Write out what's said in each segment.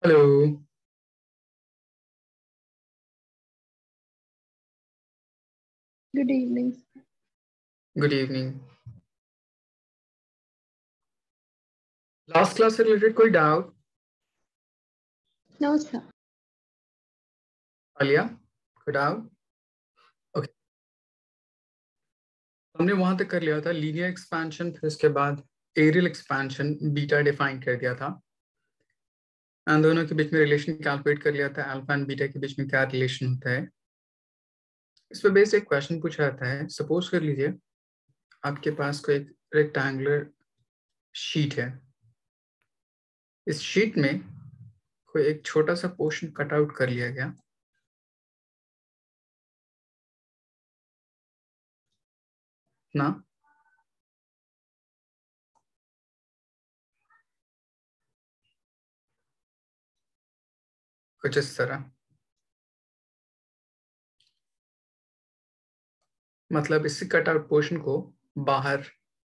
Hello. Good evening. Good evening. Last class से related कोई doubt? No, sir. Aliya, कोई doubt? Okay, हमने वहां तक कर लिया था लीनियर एक्सपेंशन, फिर उसके बाद एरियल एक्सपेंशन बीटा डिफाइन कर दिया था, एंड दोनों के बीच में रिलेशन कैलकुलेट कर लिया था, अल्फा एंड बीटा के बीच में क्या रिलेशन होता है। इस पर बेस एक क्वेश्चन पूछा जाता है। सपोज कर लीजिए आपके पास कोई एक रेक्टेंगुलर शीट है। इस शीट में कोई एक छोटा सा पोर्शन कट आउट कर लिया गया ना, कुछ इस तरह। मतलब इस कट आउट पोर्शन को बाहर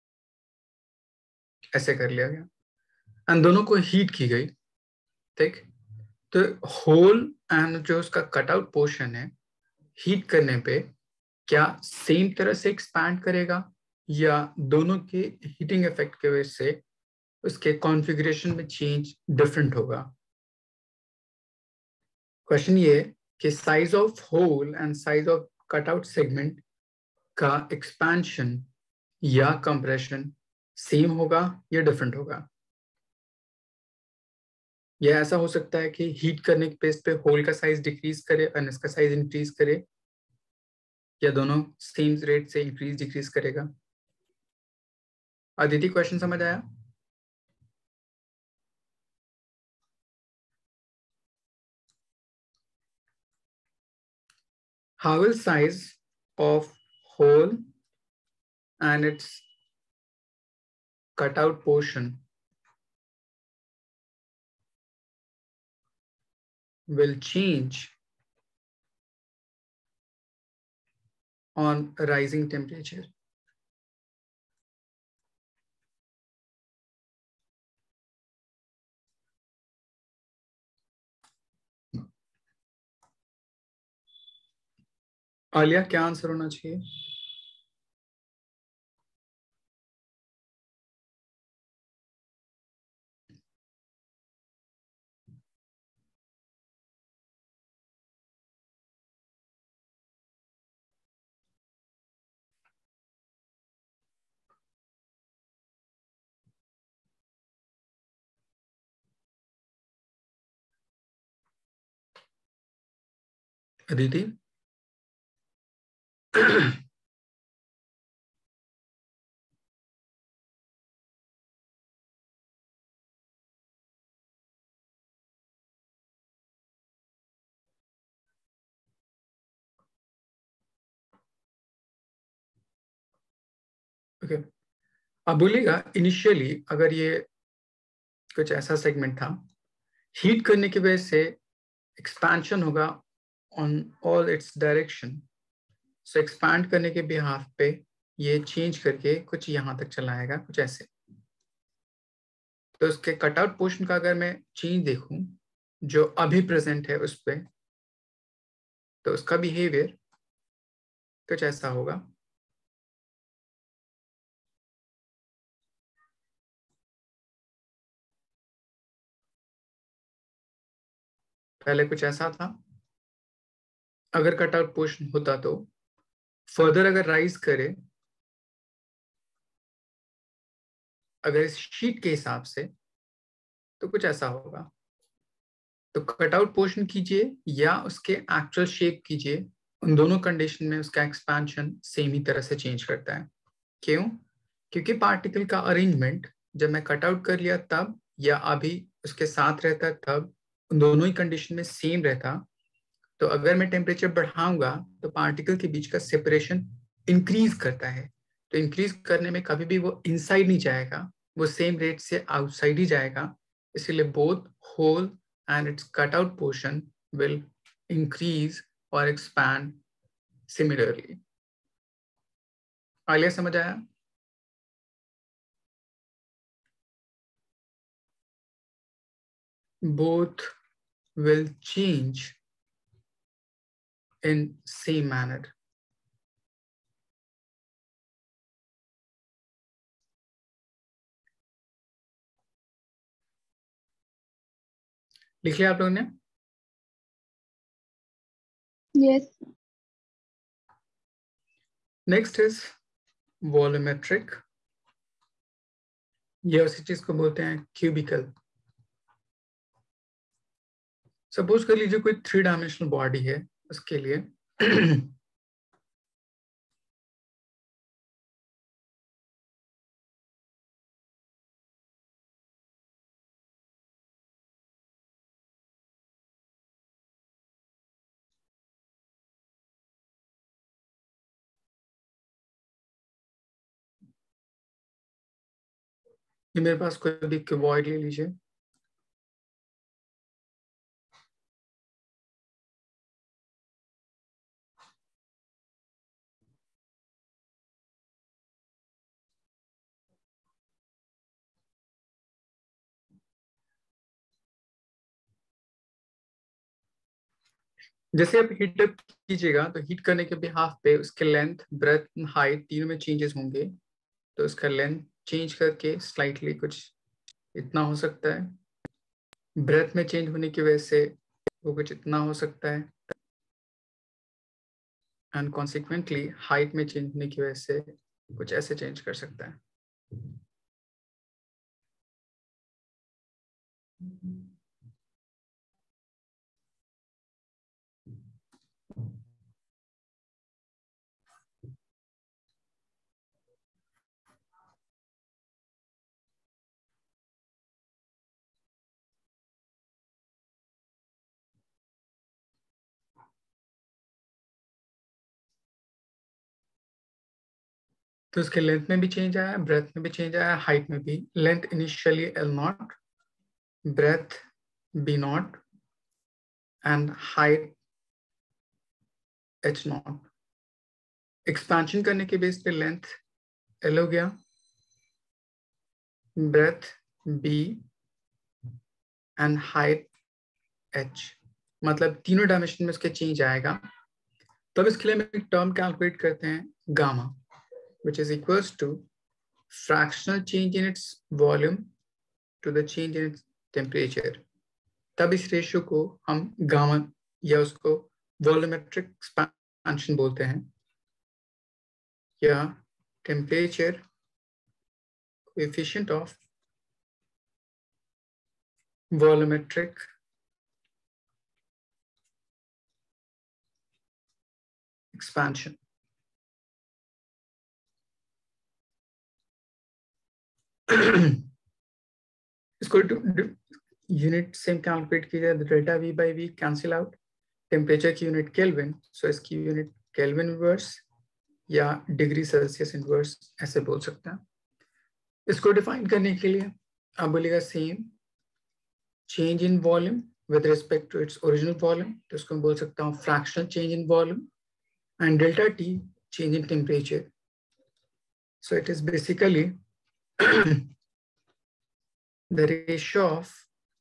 ऐसे कर लिया गया एंड दोनों को हीट की गई। ठीक, तो होल एंड जो उसका कट आउट पोर्शन है, हीट करने पे क्या सेम तरह से एक्सपैंड करेगा या दोनों के हीटिंग इफेक्ट की वजह से उसके कॉन्फ़िगरेशन में चेंज डिफरेंट होगा। क्वेश्चन ये है कि size of hole and size of cut out segment का एक्सपेंशन या कंप्रेशन सेम होगा या डिफरेंट होगा। यह ऐसा हो सकता है कि हीट करने के बेस पे होल का साइज डिक्रीज करे और इसका साइज इंक्रीज करे, या दोनों सेम रेट से इंक्रीज डिक्रीज करेगा। अदिति, क्वेश्चन समझ आया? How will size of hole and its cutout portion will change on rising temperature? Alia, क्या आंसर होना चाहिए? अदिति? ओके, अब बोलिएगा इनिशियली अगर ये कुछ ऐसा सेगमेंट था, हीट करने की वजह से एक्सपेंशन होगा on all its direction, so expand करने के बिहाफ पे ये चेंज करके कुछ यहां तक चला आएगा, कुछ ऐसे। तो उसके कटआउट पोर्शन का अगर मैं चेंज देखूं जो अभी प्रेजेंट है उस पे, तो उसका बिहेवियर कुछ ऐसा होगा। पहले कुछ ऐसा था, अगर कटआउट पोर्शन होता तो फर्दर अगर राइज करे, अगर इस शीट के हिसाब से, तो कुछ ऐसा होगा। तो कटआउट पोर्शन कीजिए या उसके एक्चुअल शेप कीजिए, उन दोनों कंडीशन में उसका एक्सपेंशन सेम ही तरह से चेंज करता है। क्यों? क्योंकि पार्टिकल का अरेंजमेंट जब मैं कटआउट कर लिया तब या अभी उसके साथ रहता तब उन दोनों ही कंडीशन में सेम रहता। तो अगर मैं टेम्परेचर बढ़ाऊंगा तो पार्टिकल के बीच का सेपरेशन इंक्रीज करता है। तो इंक्रीज करने में कभी भी वो इनसाइड नहीं जाएगा, वो सेम रेट से आउटसाइड ही जाएगा। इसलिए both hole and its cut out portion will increase और एक्सपैंड सिमिलरली। आलिया, समझ आया? Both will change in same manner. लिख लिया आप लोगों ने? Yes. Next is volumetric. ये उसी चीज को बोलते हैं क्यूबिकल. सपोज कर लीजिए कोई 3 डायमेंशनल बॉडी है, उसके लिए ये मेरे पास कोई भी क्यूबॉइड ले लीजिए. जैसे आप हीट अप कीजिएगा तो हीट करने के बिहाफ पे उसके लेंथ, ब्रेथ, हाइट तीनों में चेंजेस होंगे. तो उसका लेंथ चेंज करके स्लाइटली कुछ इतना हो सकता है. ब्रेथ में चेंज होने की वजह से वो कुछ इतना हो सकता है. एंड कॉन्सिक्वेंटली हाइट में चेंज होने की वजह से कुछ ऐसे चेंज कर सकता है. तो उसके लेंथ में भी चेंज आया, ब्रेथ में भी चेंज आया, हाइट में भी. Length initially L0, breadth B0 and height H0. Expansion करने के बेस पे लेंथ L हो गया, breadth B and height H. मतलब तीनों डायमेंशन में उसके चेंज आएगा. तब इसके लिए हम एक टर्म कैलकुलेट करते हैं gamma, which is equals to fractional change in its volume to the change in its temperature. तब इस रेशियो को हम गामा या उसको वॉल्यूमेट्रिक एक्सपेंशन बोलते हैं, या temperature coefficient of volumetric expansion. इसको यूनिट सेम कैलकुलेट की जाए, delta V by V cancel out. Temperature की यूनिट केल्विन, सो इसकी यूनिट केल्विन इनवर्स या डिग्री सेल्सियस इनवर्स ऐसे बोल सकते हैं. इसको डिफाइन करने के लिए आप बोलिएगा same change in volume with respect to its original volume, तो इसको मैं बोल सकता हूँ fractional change in volume. And delta T change in temperature. So it is basically the ratio of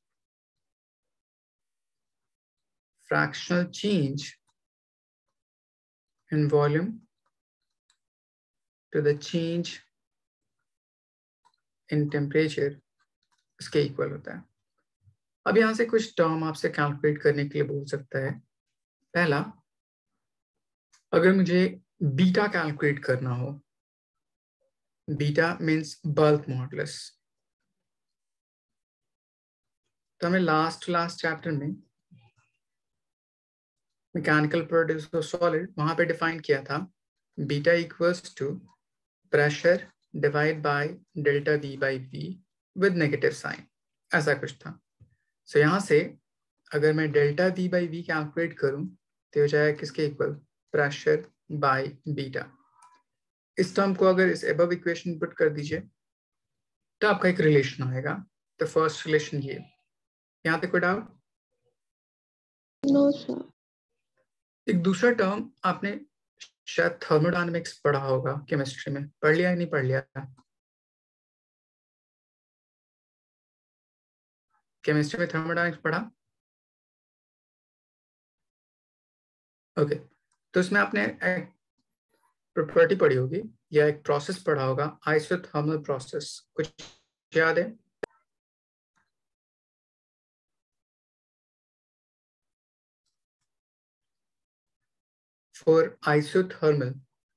fractional change in volume to the change in temperature इसके equal होता है. अब यहां से कुछ टर्म आपसे कैलकुलेट करने के लिए बोल सकता है. पहला, अगर मुझे बीटा कैलकुलेट करना हो, बीटा मीन्स बल्क मॉडुलस, तो हमें लास्ट चैप्टर में मैकेनिकल प्रोड्यूस ऑफ सॉलिड वहां पे डिफाइन किया था beta equals to pressure divide by delta V by V with negative sign, ऐसा कुछ था. सो यहाँ से अगर मैं delta V by V calculate करूं तो हो जाएगा किसके इक्वल, प्रेशर बाय बीटा. इस टर्म को अगर इस एबव इक्वेशन पुट कर दीजिए तो आपका एक रिलेशन आएगा. तो फर्स्ट रिलेशन ये. यहाँ पे कोई डाउट? No, sir. एक दूसरा टर्म आपने शायद थर्मोडायनेमिक्स पढ़ा होगा केमिस्ट्री में, पढ़ लिया या नहीं पढ़ लिया? केमिस्ट्री में थर्मोडायनेमिक्स पढ़ा? ओके, तो इसमें आपने एक प्रॉपर्टी पढ़ी होगी या एक प्रोसेस पढ़ा होगा, आइसोथर्मल प्रोसेस, कुछ याद है? फॉर आइसोथर्मल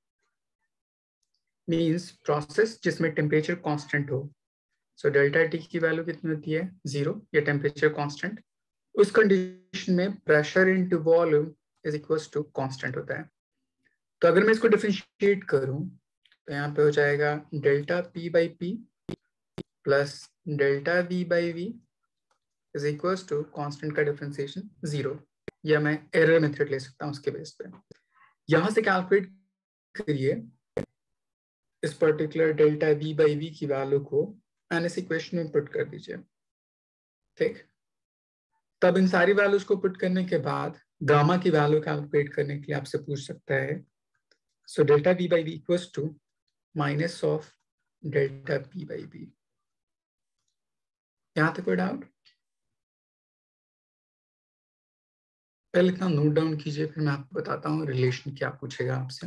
मीन्स प्रोसेस जिसमें टेम्परेचर कांस्टेंट हो। सो डेल्टा टी की वैल्यू कितनी होती है? 0 या टेम्परेचर कांस्टेंट। उस कंडीशन में pressure into volume is equals to constant होता है। तो अगर मैं इसको डिफरेंशिएट करूं तो यहाँ पे हो जाएगा delta P by P plus delta V by V is equals to constant का डिफरेंशिएशन 0, या मैं एरर मेथड ले सकता हूँ उसके बेस पे। यहां से कैलकुलेट करिए इस particular delta V by V की वैल्यू को एंड इस इक्वेशन में पुट कर दीजिए। ठीक, तब इन सारी वैल्यूज को पुट करने के बाद गामा की वैल्यू कैलकुलेट करने के लिए आपसे पूछ सकता है, so delta V by V equals to minus of delta P by V. यहां तक कोई डाउट? पहले इतना नोट डाउन कीजिए, फिर मैं आपको बताता हूँ रिलेशन क्या पूछेगा आपसे।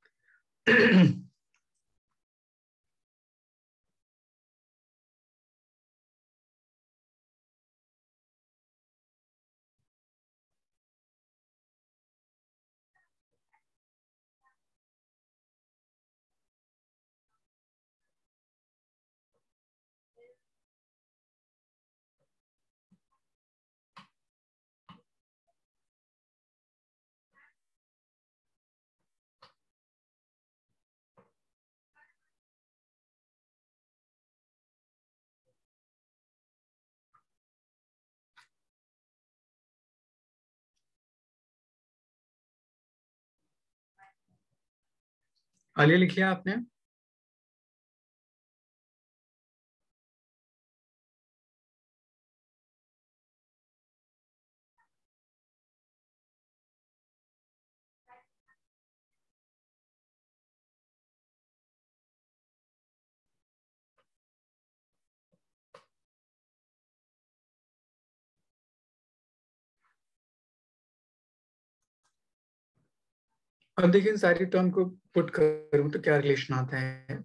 आलिया लिखिए आपने। अब देखिए सारी टर्म को पुट करूं तो क्या रिलेशन आता है।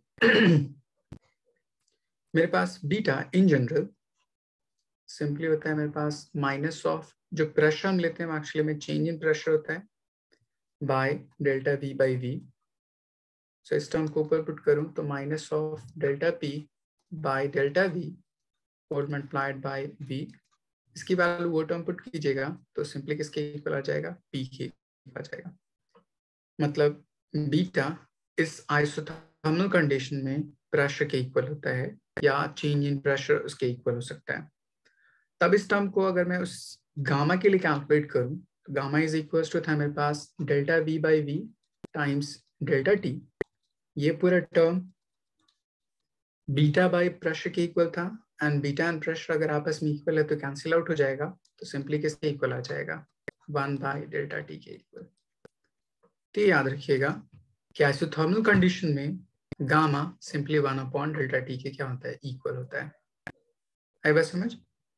मेरे पास बीटा इन जनरल सिंपली होता है मेरे पास माइनस ऑफ, जो प्रेशर हम लेते हैं एक्चुअली में चेंज इन प्रेशर होता है, by delta V by V. So इस टर्म को ऊपर पुट करूं तो minus of delta P by delta V और मल्टीप्लाइड बाय वी। इसकी वैल्यू वो टर्म पुट कीजिएगा तो सिंपली किसके इक्वल आ जाएगा? पी के आ जाएगा। मतलब बीटा इस आइसोथर्मल कंडीशन में प्रेशर के इक्वल होता है या चेंज इन प्रेशर उसके इक्वल हो सकता है। तब इस टर्म को अगर मैं उस गामा के लिए कैलकुलेट करूं तो गामा इज इक्वल टू था मेरे पास delta V by V times delta T. ये पूरा टर्म बीटा बाई प्रेशर के इक्वल था, एंड बीटा एंड प्रेशर अगर आपस में इक्वल है तो कैंसिल आउट हो जाएगा, तो सिंपली किसके इक्वल आ जाएगा? 1 बाई डेल्टा टी के इक्वल। तो याद रखिएगा कि आइसोथर्मल कंडीशन में gamma simply 1 upon delta T के क्या होता है? इक्वल होता है। आई बात समझ?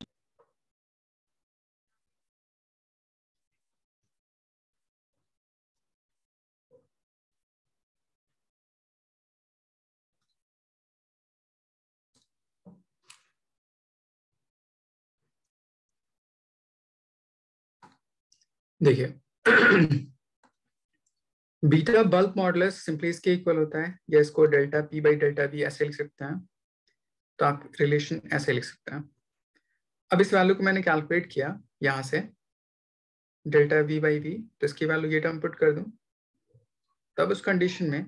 देखिए बीटा बल्क मॉडुलस सिंपली इसके इक्वल होता है, या इसको delta P by delta V ऐसे लिख सकते हैं। तो आप रिलेशन ऐसे लिख सकते हैं। अब इस वैल्यू को मैंने कैलकुलेट किया यहां से डेल्टा वी बाई वी, तो इसकी वैल्यू ये टर्म पुट कर दूं, तब उस कंडीशन में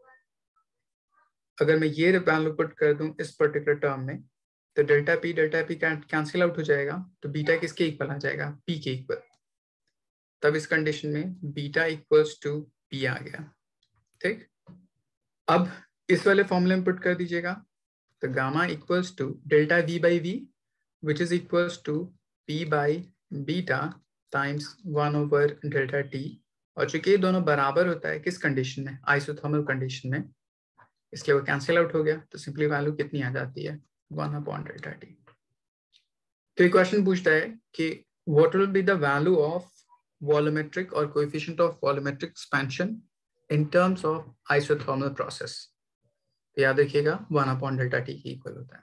अगर मैं ये वैल्यू पुट कर दूं इस पर्टिकुलर टर्म में तो डेल्टा पी कैंसिल आउट हो जाएगा, तो बीटा किसके इक्वल आ जाएगा? पी के इक्वल। तब इस कंडीशन में बीटा इक्वल्स टू पी आ गया। ठीक, अब इस वाले फॉर्मूले में पुट कर दीजिएगा, तो gamma equals to delta V by V which is equals to P by beta times 1 over delta T. और चूंकि ये दोनों बराबर होता है किस कंडीशन में? आइसोथर्मल कंडीशन में, इसलिए वो कैंसिल आउट हो गया, तो सिंपली वैल्यू कितनी आ जाती है? 1 अपॉन डेल्टा टी। तो ये क्वेश्चन पूछता है कि what will be the value of volumetric और coefficient of volumetric expansion in terms of isothermal process. तो याद रखिएगा 1/Δt के इक्वल होता है।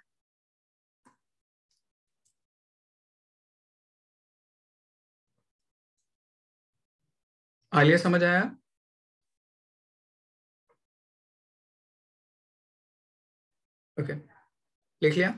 आलिया समझ आया? ओके, लिख लिया?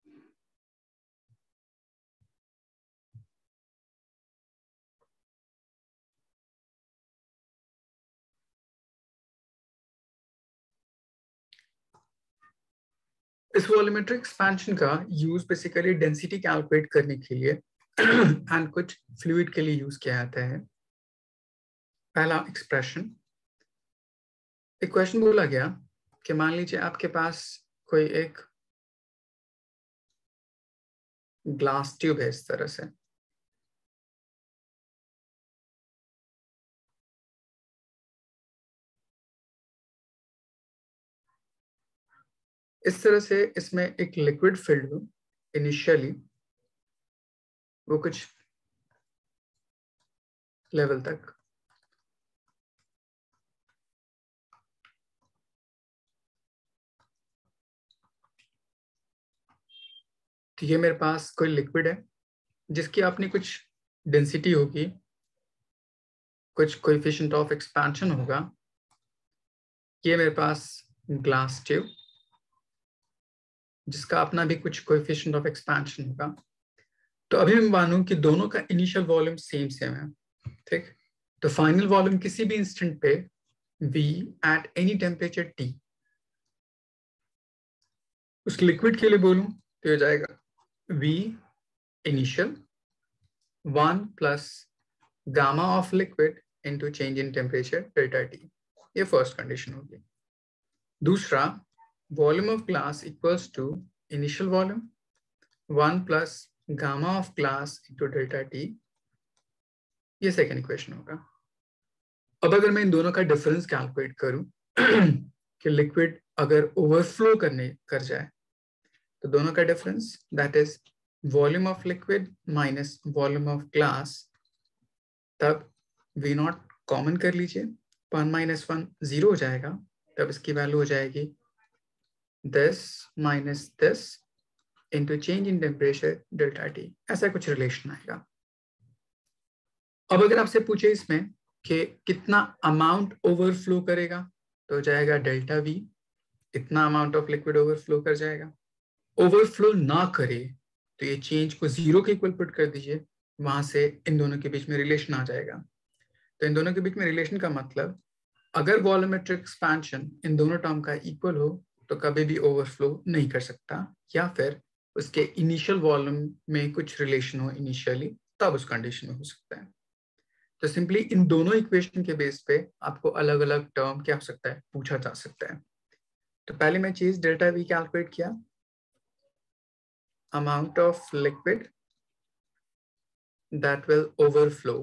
इस वॉल्यूमेट्रिक एक्सपेंशन का यूज बेसिकली डेंसिटी कैलकुलेट करने के लिए एंड कुछ फ्लूइड के लिए यूज किया जाता है। पहला एक्सप्रेशन, एक क्वेश्चन बोला गया कि मान लीजिए आपके पास कोई एक ग्लास ट्यूब है इस तरह से, इस तरह से इसमें एक लिक्विड फिल्ड हो इनिशियली, वो कुछ लेवल तक, तो ये मेरे पास कोई लिक्विड है जिसकी आपने कुछ डेंसिटी होगी, कुछ कोएफिशिएंट ऑफ एक्सपेंशन होगा। ये मेरे पास ग्लास ट्यूब जिसका अपना भी कुछ कोएफिशिएंट ऑफ एक्सपेंशन होगा। तो अभी मैं मानूं कि दोनों का इनिशियल वॉल्यूम सेम सेम है, ठीक? तो फाइनल वॉल्यूम किसी भी इंस्टेंट पे V at any temperature T, उस लिक्विड के लिए बोलूं तो हो जाएगा V initial 1 plus gamma of liquid into change in temperature delta T। ये फर्स्ट कंडीशन होगी। दूसरा, volume of glass equals to initial volume 1 plus gamma of glass into delta T। ये सेकेंड इक्वेशन होगा। अब अगर मैं इन दोनों का डिफरेंस कैलकुलेट करूं कि लिक्विड अगर ओवरफ्लो कर जाए, तो दोनों का difference that is volume of liquid minus volume of glass, तब V नॉट कॉमन कर लीजिए, 1 माइनस 1 0 हो जाएगा, तब इसकी वैल्यू हो जाएगी this minus this into change in temperature delta T। ऐसा कुछ रिलेशन आएगा। अब अगर आपसे पूछे इसमें कि कितना अमाउंट ओवरफ्लो करेगा, तो हो जाएगा डेल्टा V, इतना अमाउंट ऑफ लिक्विड ओवरफ्लो कर जाएगा। ओवरफ्लो ना करे तो ये चेंज को 0 के इक्वल पुट कर दीजिए, वहां से इन दोनों के बीच में रिलेशन आ जाएगा। तो इन दोनों के बीच में रिलेशन का मतलब, अगर वॉल्यूमेट्रिक एक्सपेंशन इन दोनों टर्म का इक्वल हो तो कभी भी ओवरफ्लो नहीं कर सकता, या फिर उसके इनिशियल वॉल्यूम में कुछ रिलेशन हो इनिशियली, तब उस कंडीशन में हो सकता है। तो सिंपली इन दोनों इक्वेशन के बेस पे आपको अलग अलग टर्म क्या हो सकता है पूछा जा सकता है। तो पहले मैं चीज डेल्टा V कैलकुलेट किया, amount of liquid that will overflow,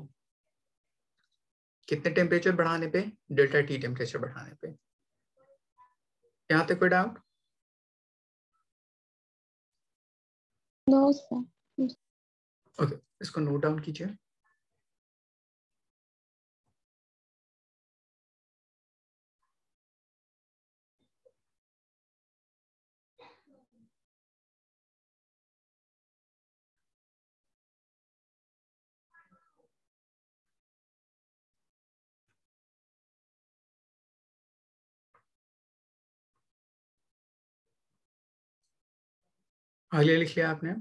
कितने टेम्परेचर बढ़ाने पे? डेल्टा T टेम्परेचर बढ़ाने पे। यहां तक कोई डाउट? No sir. ओके, इसको नोट डाउन कीजिए। हालिया लिख लिया आपने?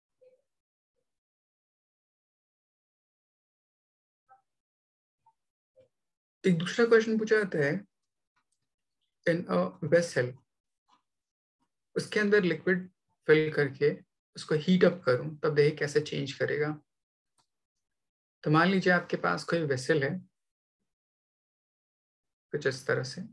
एक दूसरा क्वेश्चन पूछा जाता है, इन अ वेसल, उसके अंदर लिक्विड फिल करके उसको हीट अप करूं तब देखिए कैसे चेंज करेगा। तो मान लीजिए आपके पास कोई वेसल है कुछ इस तरह से,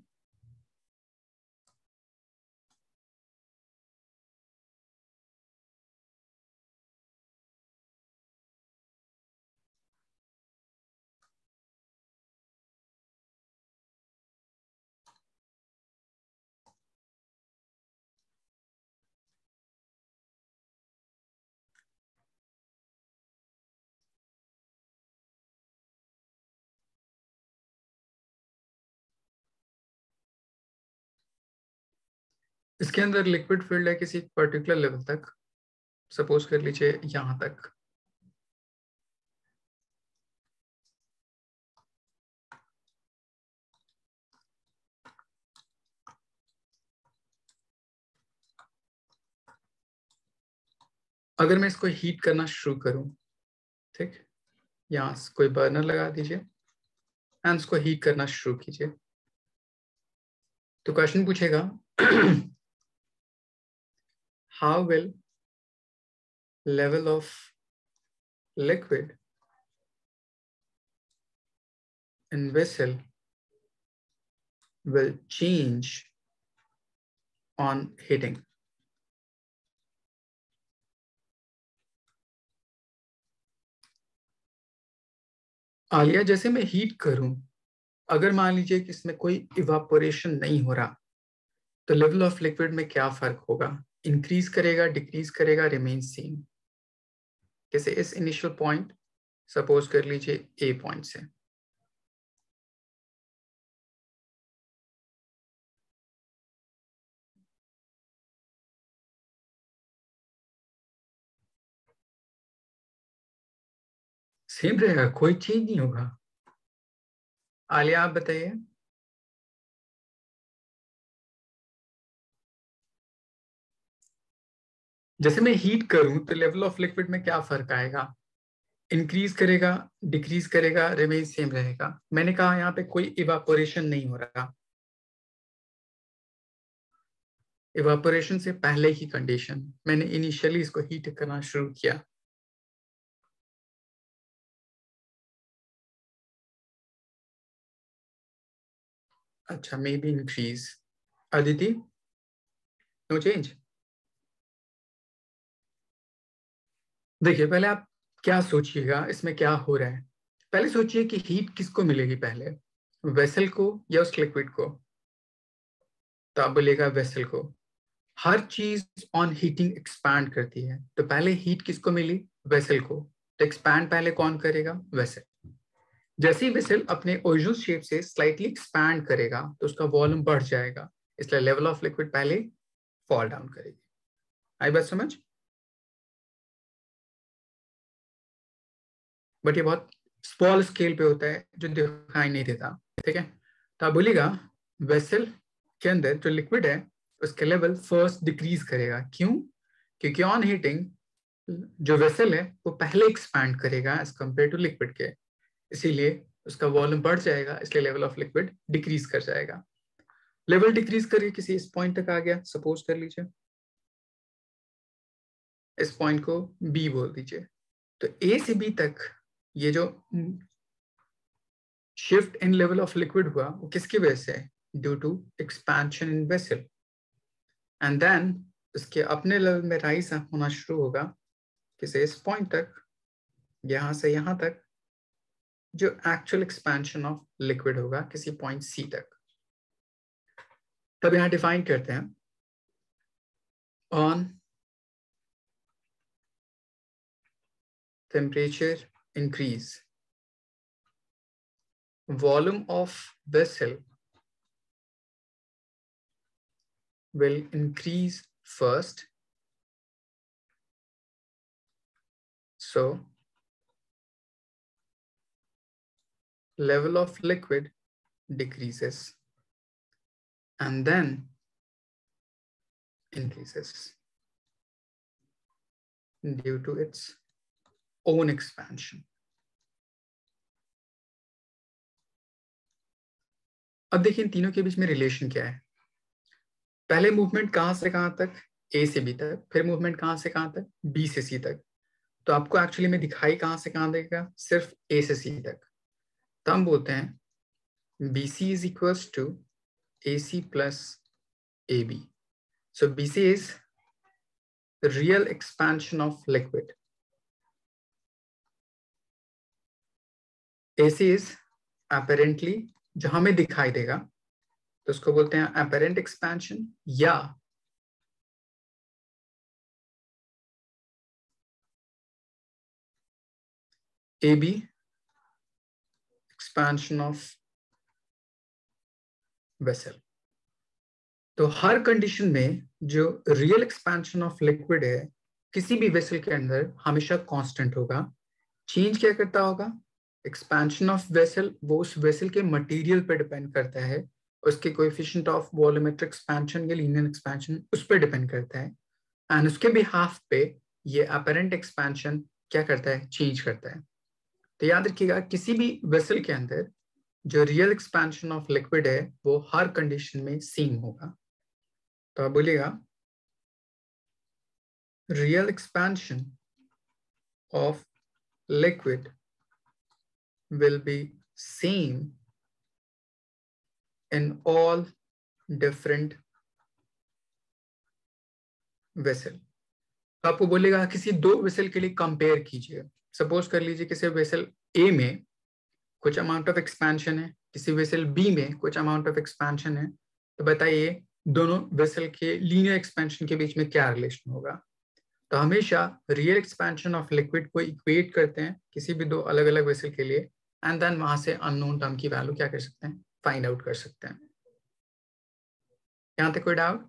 इसके अंदर लिक्विड फील्ड है किसी पर्टिकुलर लेवल तक, सपोज कर लीजिए यहां तक। अगर मैं इसको हीट करना शुरू करूं, ठीक, यहां से कोई बर्नर लगा दीजिए एंड इसको हीट करना शुरू कीजिए, तो क्वेश्चन पूछेगा how will level of liquid in vessel will change on heating. Aliya, जैसे मैं हीट करूं, अगर मान लीजिए कि इसमें कोई इवापोरेशन नहीं हो रहा, तो लेवल ऑफ लिक्विड में क्या फर्क होगा? इंक्रीज करेगा, डिक्रीज करेगा, रिमेन सेम? जैसे इस इनिशियल पॉइंट, सपोज कर लीजिए ए पॉइंट से, सेम रहेगा, कोई चेंज नहीं होगा। आलिया, आप बताइए। जैसे मैं हीट करूं तो लेवल ऑफ लिक्विड में क्या फर्क आएगा? इंक्रीज करेगा, डिक्रीज करेगा, रिमेन सेम रहेगा? मैंने कहा यहाँ पे कोई इवापोरेशन नहीं हो रहा, इवापोरेशन से पहले की कंडीशन, मैंने इनिशियली इसको हीट करना शुरू किया। अच्छा, may be increase. Aditi, no change? देखिए, पहले आप क्या सोचिएगा इसमें क्या हो रहा है। पहले सोचिए कि हीट किसको मिलेगी पहले, वेसल को या उस लिक्विड को? तो आप बोलिएगा वेसल को। हर चीज ऑन हीटिंग एक्सपैंड करती है, तो पहले हीट किसको मिली? वेसल को। तो एक्सपैंड पहले कौन करेगा? वेसल। जैसे ही वेसल अपने ओरिजिनल शेप से स्लाइटली एक्सपैंड करेगा तो उसका वॉल्यूम बढ़ जाएगा, इसलिए लेवल ऑफ लिक्विड पहले फॉल डाउन करेगी। आई बात समझ? बट ये बहुत स्मॉल स्केल पे होता है जो दिखाई नहीं देता, ठीक है? तो आप बोलिएगा वेसल के अंदर जो लिक्विड है उसके लेवल फर्स्ट डिक्रीज करेगा। क्यों? क्योंकि ऑन हीटिंग जो वेसल है वो पहले एक्सपैंड करेगा एज कंपेयर टू लिक्विड के, इसीलिए उसका वॉल्यूम बढ़ जाएगा, इसलिए लेवल ऑफ लिक्विड डिक्रीज कर जाएगा। लेवल डिक्रीज करके किसी इस पॉइंट तक आ गया, सपोज कर लीजिए इस पॉइंट को बी बोल दीजिए। तो ए से बी तक ये जो shift in level of liquid हुआ वो किसकी वजह से? Due to expansion in vessel. And then उसके अपने लेवल में राइज होना शुरू होगा किसी इस पॉइंट तक, यहां से यहां तक, जो एक्चुअल एक्सपेंशन ऑफ लिक्विड होगा किसी पॉइंट सी तक। तब यहां डिफाइन करते हैं on temperature increase, volume of vessel will increase first, so level of liquid decreases and then increases due to its own expansion. अब देखिए इन तीनों के बीच में रिलेशन क्या है। पहले मूवमेंट कहां से कहां तक? ए से बी तक। फिर मूवमेंट कहां से कहां तक? बी से सी तक। तो आपको एक्चुअली में दिखाई कहां से कहां देगा? सिर्फ ए से सी तक। तो हम बोलते हैं BC is equals to AC plus AB. So BC is the real expansion of liquid. AC is apparently, जो हमें दिखाई देगा तो उसको बोलते हैं apparent expansion, या AB expansion of vessel. तो हर कंडीशन में जो रियल एक्सपेंशन ऑफ लिक्विड है किसी भी वेसल के अंदर हमेशा कांस्टेंट होगा। चेंज क्या करता होगा? एक्सपेंशन ऑफ वेसल वो उस वेसल के मटेरियल पे डिपेंड करता है, उसके कोएफिशिएंट ऑफ वॉल्यूमेट्रिक एक्सपेंशन या लीनियर एक्सपेंशन उस पर डिपेंड करता है, एंड उसके बिहाफ पे ये अपरेंट एक्सपेंशन क्या करता है? चेंज करता है। तो याद रखिएगा किसी भी वेसल के अंदर जो रियल एक्सपेंशन ऑफ लिक्विड है वो हर कंडीशन में सेम होगा। तो आप बोलिएगा real expansion of liquid will be same in all different vessel। तो आपको बोलेगा किसी दो वेसल के लिए कंपेयर कीजिए। सपोज कर लीजिए किसी वेसल ए में कुछ अमाउंट ऑफ एक्सपेंशन है, किसी वेसल बी में कुछ अमाउंट ऑफ एक्सपेंशन है, तो बताइए दोनों वेसल के लीनियर एक्सपेंशन के बीच में क्या रिलेशन होगा? तो हमेशा रियल एक्सपेंशन ऑफ लिक्विड को इक्वेट करते हैं किसी भी दो अलग अलग वेसल के लिए, एंड देन वहां से अननोन टर्म की वैल्यू क्या कर सकते हैं? फाइंड आउट कर सकते हैं। यहां तक कोई डाउट?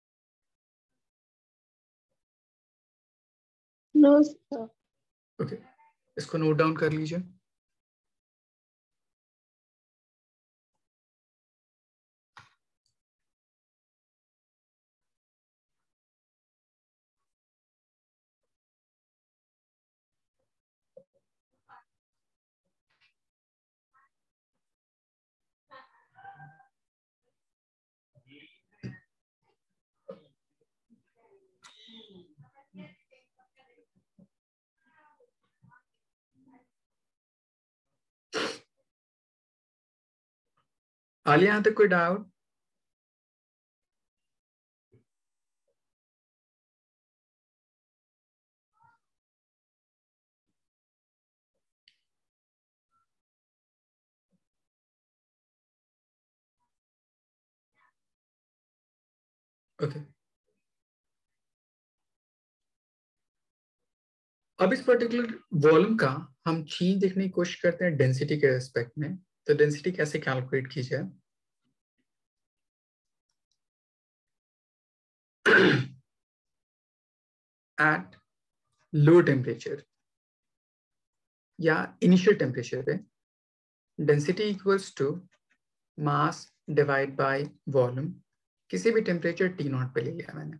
No sir. ओके, इसको नोट डाउन कर लीजिए। आलिया यहां तक कोई डाउट? ओके, अब इस पर्टिकुलर वॉल्यूम का हम चेंज देखने की कोशिश करते हैं डेंसिटी के रेस्पेक्ट में। तो डेंसिटी कैसे कैलकुलेट की जाए? एट लो टेम्परेचर या इनिशियल टेम्परेचर पे density equals to mass divide by volume. किसी भी टेम्परेचर टी नॉट पे ले लिया मैंने।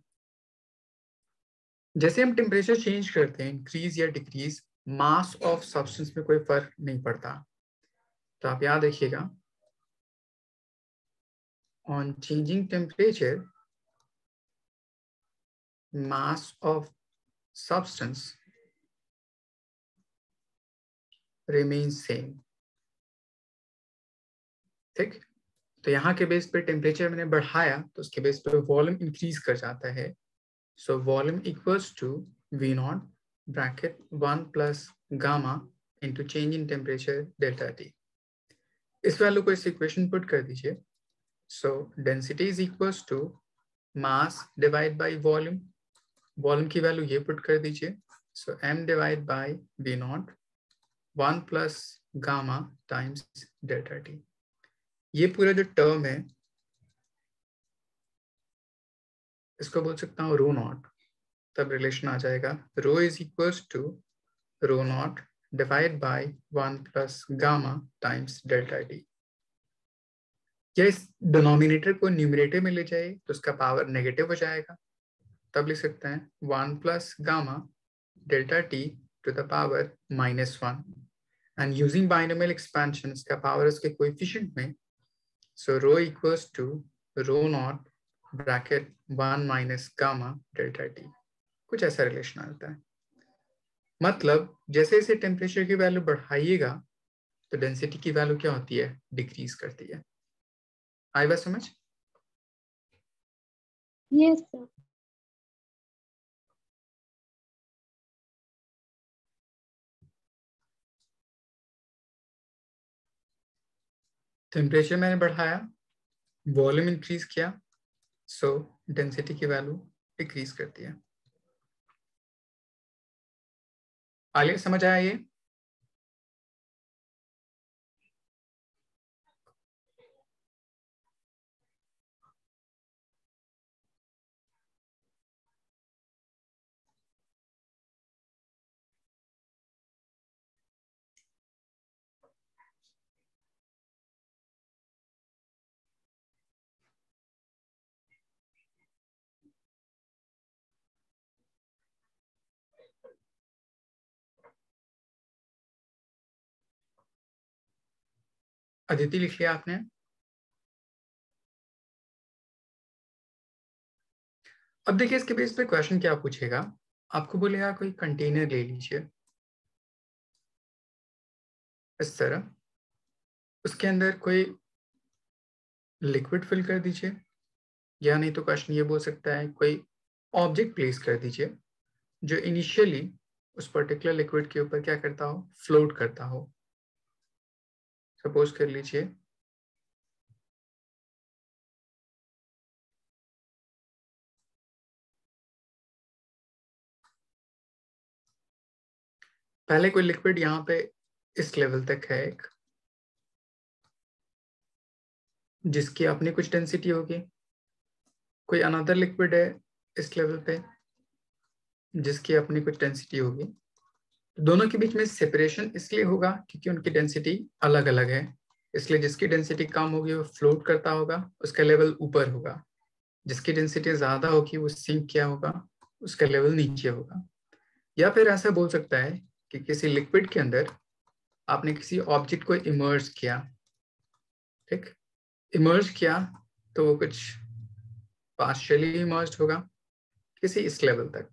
जैसे हम टेम्परेचर चेंज करते हैं, इंक्रीज या डिक्रीज, मास ऑफ सब्सटेंस में कोई फर्क नहीं पड़ता। तो आप याद रखिएगा, on changing temperature mass of substance remains same। ठीक, तो यहाँ के बेस पे टेम्परेचर मैंने बढ़ाया तो उसके बेस पे वॉल्यूम इंक्रीज कर जाता है। So volume equals to V naught bracket 1 plus gamma into change in temperature delta T. इस वैल्यू को इस इक्वेशन पुट कर दीजिए। So density is equals to mass divide by volume. Volume की वैल्यू ये पुट कर दीजिए। So m divide by V naught 1 plus gamma times delta T. ये पूरा जो टर्म है इसको बोल सकता हूँ रो नॉट। तब रिलेशन आ जाएगा rho is equals to rho naught divide by 1 plus gamma times delta T. या इस डिनोमिनेटर को न्यूमरेटर में ले जाए तो उसका पावर नेगेटिव हो जाएगा। तब लिख सकते हैं 1 plus gamma delta T to the power -1, and using binomial expansion इसका पावर उसके कोएफिशिएंट में। So rho equals to rho naught bracket 1 minus gamma delta T. कुछ ऐसा रिलेशन आता है। मतलब जैसे जैसे टेम्परेचर की वैल्यू बढ़ाइएगा तो डेंसिटी की वैल्यू क्या होती है? डिक्रीज करती है। आई बात समझ? Yes sir. टेम्परेचर मैंने बढ़ाया, वॉल्यूम इंक्रीज किया, सो डेंसिटी की वैल्यू डिक्रीज करती है। आगे समझ आया ये? अदिति लिख लिया आपने? अब देखिए इसके बेस पे क्वेश्चन क्या पूछेगा, आपको बोलेगा कोई कंटेनर ले लीजिए इस तरह, उसके अंदर कोई लिक्विड फिल कर दीजिए, या नहीं तो क्वेश्चन ये बोल सकता है कोई ऑब्जेक्ट प्लेस कर दीजिए जो इनिशियली उस पर्टिकुलर लिक्विड के ऊपर क्या करता हो, फ्लोट करता हो। सपोज कर लीजिए पहले कोई लिक्विड यहाँ पे इस लेवल तक है एक, जिसकी अपनी कुछ डेंसिटी होगी, कोई अनदर लिक्विड है इस लेवल पे जिसकी अपनी कुछ डेंसिटी होगी। दोनों के बीच में सेपरेशन इसलिए होगा क्योंकि उनकी डेंसिटी अलग अलग है, इसलिए जिसकी डेंसिटी कम होगी वो फ्लोट करता होगा, उसका लेवल ऊपर होगा। जिसकी डेंसिटी ज्यादा होगी वो सिंक किया होगा, उसका लेवल नीचे होगा। या फिर ऐसा बोल सकता है कि किसी लिक्विड के अंदर आपने किसी ऑब्जेक्ट को इमर्ज किया, ठीक, इमर्ज किया तो वो कुछ पार्शियली इमर्ज होगा किसी इस लेवल तक,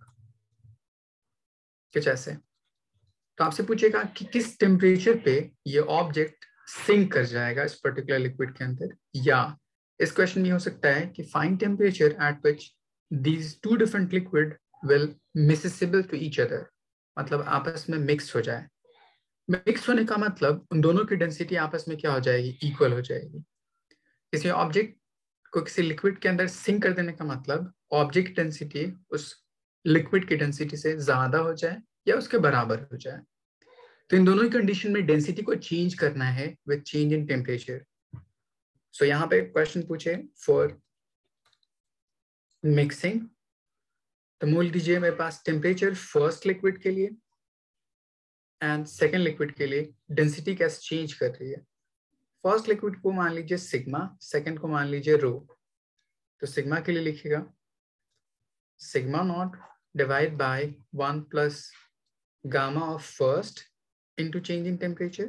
कुछ ऐसे। तो आपसे पूछेगा कि किस टेम्परेचर पे ये ऑब्जेक्ट सिंक कर जाएगा इस पर्टिकुलर लिक्विड के अंदर, या इस क्वेश्चन में हो सकता है कि find temperature at which these two different liquid will miscible to each other, मतलब आपस में मिक्स हो जाए। मिक्स होने का मतलब उन दोनों की डेंसिटी आपस में क्या हो जाएगी, इक्वल हो जाएगी। किसी ऑब्जेक्ट को किसी लिक्विड के अंदर सिंक कर देने का मतलब ऑब्जेक्ट डेंसिटी उस लिक्विड की डेंसिटी से ज्यादा हो जाए या उसके बराबर हो जाए। तो इन दोनों ही कंडीशन में डेंसिटी को चेंज करना है with change in temperature. So यहाँ पे क्वेश्चन पूछे फॉर मिक्सिंग, तो मूल दीजिए मेरे पास टेम्परेचर फर्स्ट लिक्विड के लिए एंड सेकेंड लिक्विड के लिए डेंसिटी कैसे चेंज कर रही है। फर्स्ट लिक्विड को मान लीजिए सिग्मा, सेकेंड को मान लीजिए रो। तो सिग्मा के लिए लिखिएगा sigma naught divide by 1 plus gamma of first into change in temperature.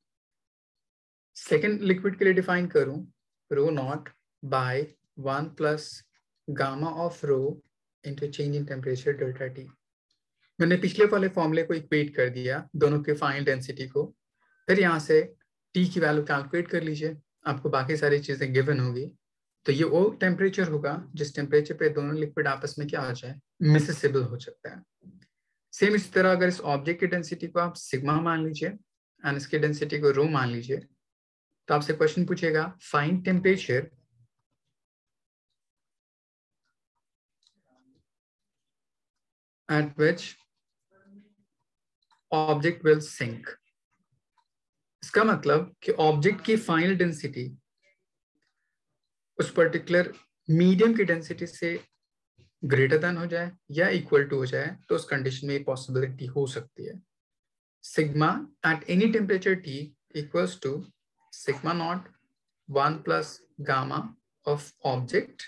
Second liquid के लिए डिफाइन करूं rho naught by 1 plus gamma of rho into change in temperature delta T. मैंने पिछले वाले फॉर्मूले को इक्वेट कर दिया दोनों के फाइनल डेंसिटी को, फिर यहाँ से टी की वैल्यू कैलकुलेट कर लीजिए, आपको बाकी सारी चीजें गिवन होगी। तो ये वो टेम्परेचर होगा जिस टेम्परेचर पे दोनों लिक्विड आपस में क्या हो जाए, मिसेसिबल हो सकता है। सेम इसी तरह अगर इस ऑब्जेक्ट की डेंसिटी को आप सिग्मा मान लीजिए एंड इसकी डेंसिटी को रो मान लीजिए, तो आपसे क्वेश्चन पूछेगा find temperature at which object will sink. इसका मतलब कि ऑब्जेक्ट की फाइनल डेंसिटी उस पर्टिकुलर मीडियम की डेंसिटी से ग्रेटर देन हो जाए या इक्वल टू हो जाए, तो उस कंडीशन में ये पॉसिबिलिटी हो सकती है। Sigma at any temperature T equals to sigma naught 1 plus gamma of object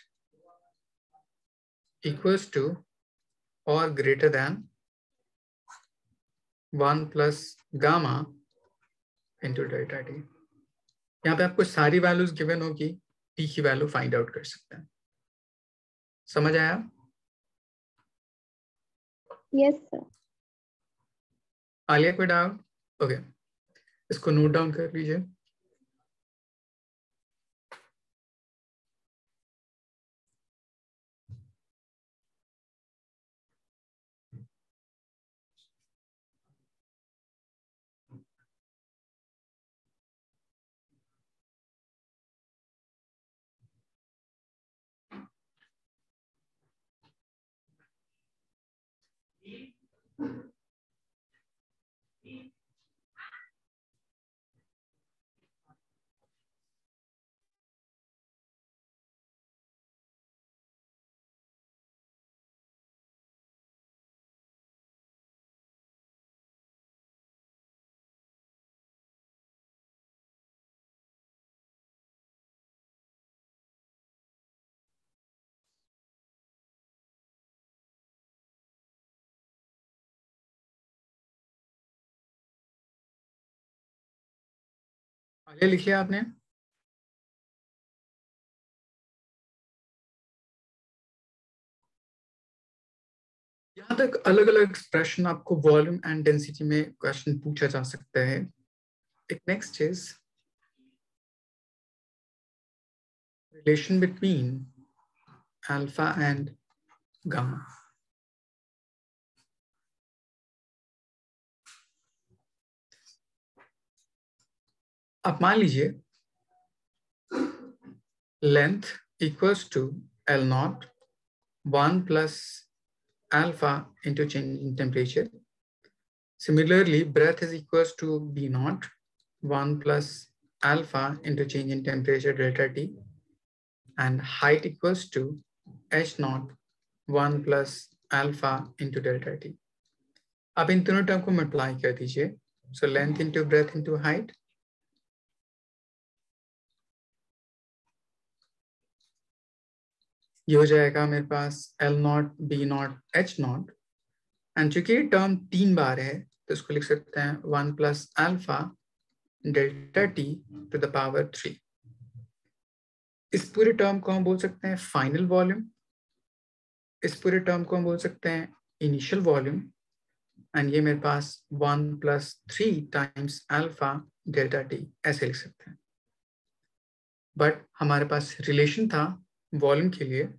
equals to और greater than 1 plus gamma into delta T. यहाँ पे आपको सारी वैल्यूज गिवन होगी, टी की वैल्यू फाइंड आउट कर सकते हैं। समझ आया? Yes sir. आलिया कोई डाउट? ओके, इसको नोट डाउन कर लीजिए। आगे लिख लिया आपने? यहाँ तक अलग अलग एक्सप्रेशन आपको वॉल्यूम एंड डेंसिटी में क्वेश्चन पूछा जा सकता है. एक next is relation between alpha and gamma. आप मान लीजिए length equals to L naught 1 plus alpha into change in temperature. Similarly, breadth is equals to B naught 1 plus alpha into change in temperature delta T, and height equals to H naught 1 plus alpha into delta T. आप इन दोनों term को multiply कर दीजिए. So length into breadth into height. ये हो जाएगा मेरे पास L naught B naught H naught, and चूंकि ये टर्म 3 बार है तो इसको लिख सकते हैं 1 plus alpha delta T to the power 3. इस पूरे टर्म को हम बोल सकते हैं फाइनल वॉल्यूम, इस पूरे टर्म को हम बोल सकते हैं इनिशियल वॉल्यूम, एंड ये मेरे पास 1 plus 3 times alpha delta T ऐसे लिख सकते हैं. बट हमारे पास रिलेशन था वॉल्यूम के लिए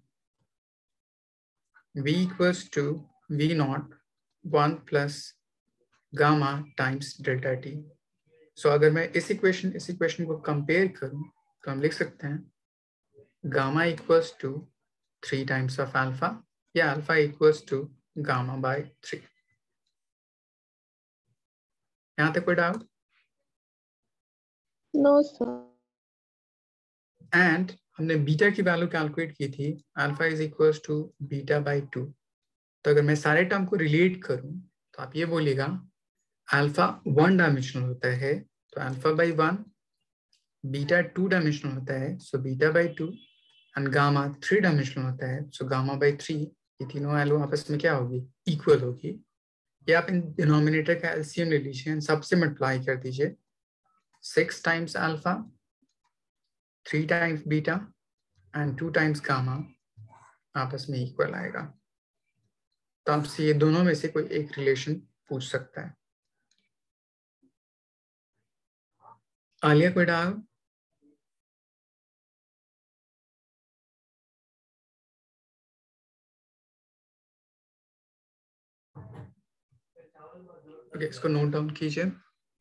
V equals to V naught 1 plus gamma times delta T. सो अगर मैं इस इक्वेशन को कंपेयर करूं तो हम लिख सकते हैं gamma equals to 3 times of alpha या alpha equals to gamma by 3. यहाँ तक कोई डाउट? No, sir. एंड हमने बीटा की वैल्यू कैलकुलेट की थी, alpha is equals to beta by 2. तो अगर मैं सारे टर्म को रिलेट करूं तो आप ये बोलिएगा अल्फा 1 डायमेंशनल होता है तो अल्फा बाई 1, बीटा 2 डायमेंशनल होता है so beta by 2, and gamma 3 dimensional होता है सो गामा बाई 3. ये तीनों वैल्यू आपस में क्या होगी? इक्वल होगी. ये आप इन डिनोमिनेटर का एलसीएम ले लीजिए एंड सबसे मल्टीप्लाई कर दीजिए. 6 times alpha, 3 times beta and 2 times gamma आपस में इक्वल आएगा. तो आपसे ये दोनों में से कोई एक रिलेशन पूछ सकता है. आलिया कोई डाउट? ओके, इसको नोट डाउन कीजिए.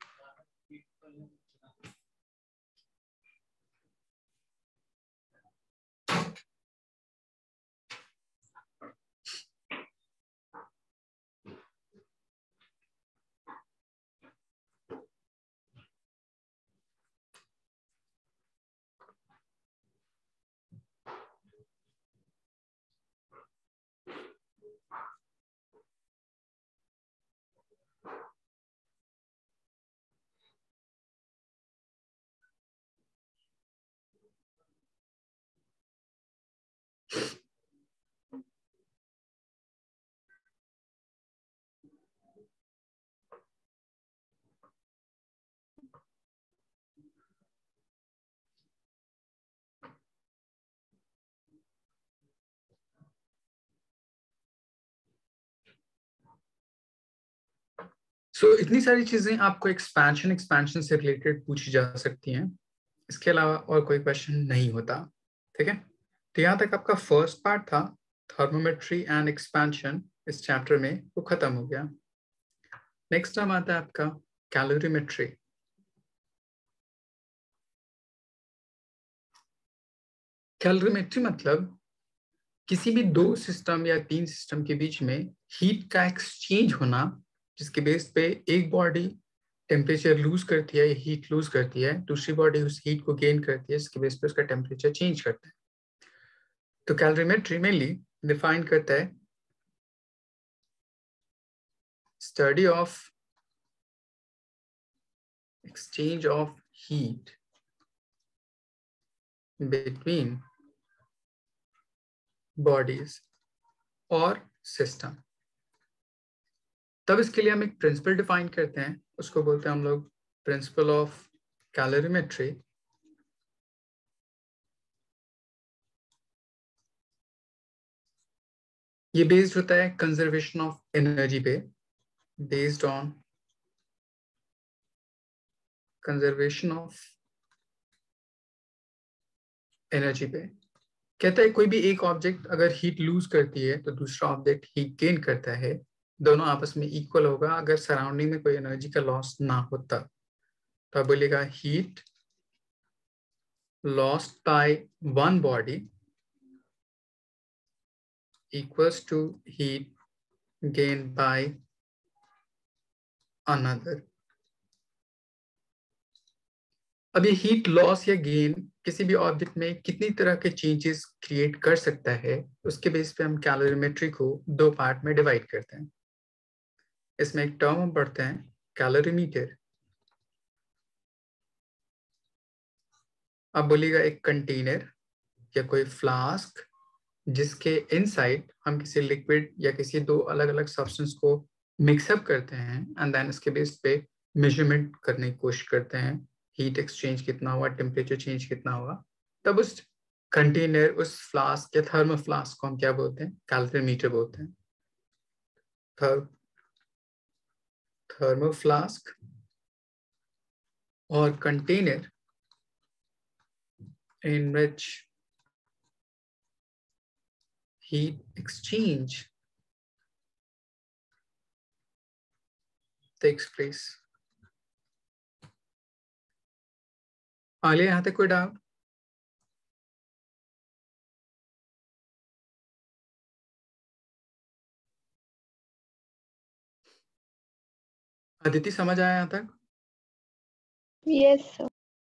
इतनी सारी चीजें आपको एक्सपेंशन से रिलेटेड पूछी जा सकती हैं. इसके अलावा और कोई क्वेश्चन नहीं होता. ठीक है, तो यहाँ तक आपका फर्स्ट पार्ट था थर्मोमेट्री एंड एक्सपेंशन इस चैप्टर में, वो खत्म हो गया. नेक्स्ट टाइम आता है आपका कैलोरीमेट्री. कैलोरीमेट्री मतलब किसी भी 2 सिस्टम या 3 सिस्टम के बीच में हीट का एक्सचेंज होना, जिसके बेस पे एक बॉडी टेम्परेचर लूज करती है या हीट लूज करती है, दूसरी बॉडी उस हीट को गेन करती है, जिसके बेस पे उसका टेम्परेचर चेंज करता है. तो कैलोरीमेट्री मेनली डिफाइन करता है study of exchange of heat between bodies or system. तब इसके लिए हम एक प्रिंसिपल डिफाइन करते हैं, उसको बोलते हैं हम लोग प्रिंसिपल ऑफ कैलोरीमेट्री ये बेस्ड होता है कंजर्वेशन ऑफ एनर्जी पे, based on conservation of energy पे। कहता है कोई भी एक ऑब्जेक्ट अगर हीट लूज करती है तो दूसरा ऑब्जेक्ट हीट गेन करता है, दोनों आपस में इक्वल होगा अगर सराउंडिंग में कोई एनर्जी का लॉस ना होता। तो आप बोलेगा heat lost by one body equals to heat gain by another. अब ये हीट लॉस या गेन किसी भी ऑब्जेक्ट में कितनी तरह के चेंजेस क्रिएट कर सकता है, उसके बेस पे हम कैलोरीमेट्री को दो पार्ट में डिवाइड करते हैं। इसमें एक टर्म हम पढ़ते हैं कैलोरीमीटर। अब बोलिएगा एक कंटेनर या कोई फ्लास्क जिसके इनसाइड हम किसी लिक्विड या किसी दो अलग अलग सब्सटेंस को मिक्सअप करते हैं एंड देन इसके बेस पे मेजरमेंट करने की कोशिश करते हैं, हीट एक्सचेंज कितना हुआ, टेम्परेचर चेंज कितना हुआ, तब उस कंटेनर, उस फ्लास्क या थर्मो फ्लास्क को हम क्या बोलते हैं, कैलोरीमीटर बोलते हैं। थर्मो फ्लास्क और container in which heat exchange takes place। Aaliya यहाँ तक कोई डाउट? अदिति समझ आया यहाँ तक? Yes, sir.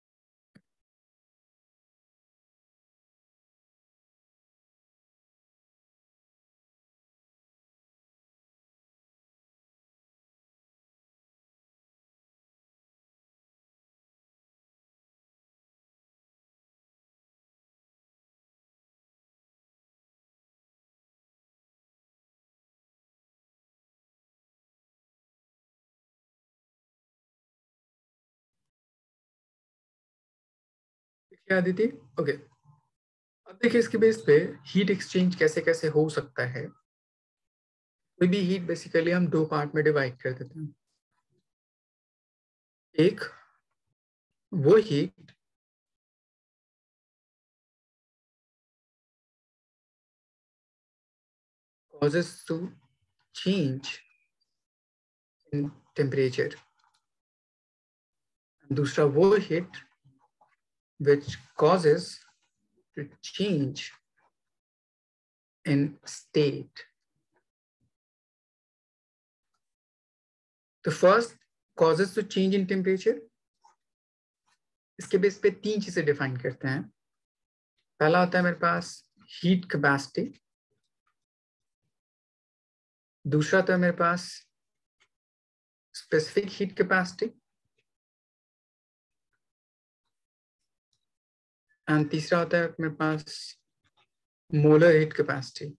क्या अदिति? ओके, अब देखिए इसके बेस पे हीट एक्सचेंज कैसे कैसे हो सकता है। कोई भी हीट बेसिकली हम दो पार्ट में डिवाइड कर देते हैं। एक वो heat causes to change in temperature, दूसरा वो heat which causes to change in state। तो first causes to change in temperature, इसके बेस पे तीन चीजें डिफाइन करते हैं। पहला होता है मेरे पास हीट कैपेसिटी, दूसरा होता है मेरे पास स्पेसिफिक हीट कैपेसिटी, एंड तीसरा होता है मेरे पास मोलर हीट कैपेसिटी।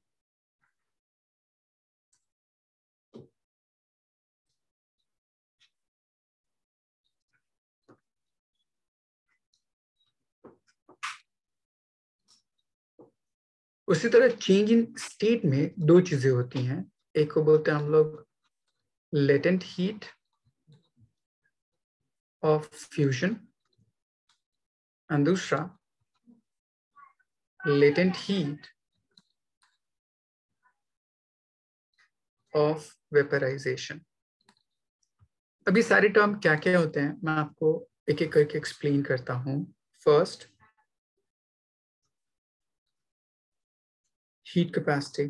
उसी तरह चेंज इन स्टेट में दो चीजें होती हैं, एक को बोलते हैं हम लोग latent heat of fusion and दूसरा लेटेंट हीट ऑफ वेपराइजेशन। अभी सारे टर्म क्या क्या होते हैं मैं आपको एक एक करके एक्सप्लेन करता हूं। फर्स्ट हीट कैपेसिटी,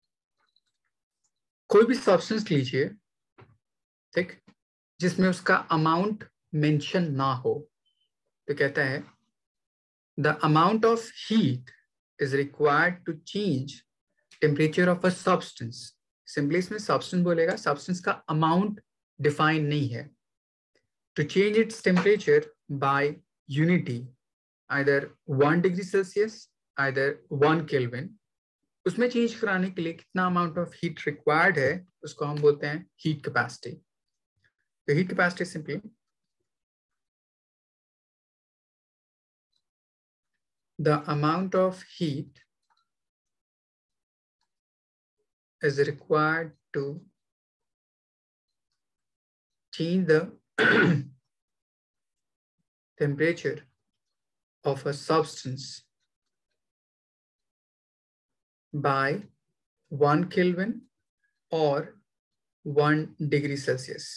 कोई भी सब्सटेंस लीजिए, ठीक, जिसमें उसका अमाउंट मेंशन ना हो, तो कहता है the amount of heat is required to change temperature of a substance. Simply इसमें सब्सटेंस बोलेगा, सब्सटेंस का अमाउंट डिफाइन नहीं है। To change its temperature by unity, either 1 degree Celsius, either 1 kelvin, उसमें चेंज कराने के लिए कितना अमाउंट ऑफ हीट रिक्वायर्ड है उसको हम बोलते हैं हीट कैपेसिटी। तो heat capacity simply the amount of heat is required to change the temperature of a substance by 1 Kelvin or 1 degree Celsius.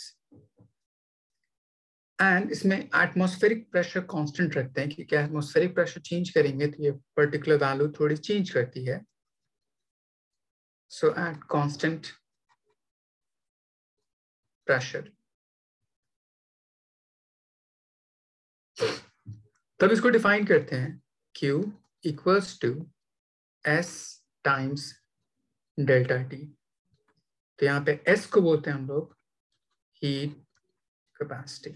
And इसमें एटमॉस्फेरिक प्रेशर कांस्टेंट रखते हैं क्योंकि एटमॉस्फेरिक प्रेशर चेंज करेंगे तो ये पर्टिकुलर वैल्यू थोड़ी change करती है. सो एट कांस्टेंट प्रेशर तब इसको डिफाइन करते हैं Q equals to S times delta T. तो यहाँ पे S को बोलते हैं हम लोग हीट कैपेसिटी,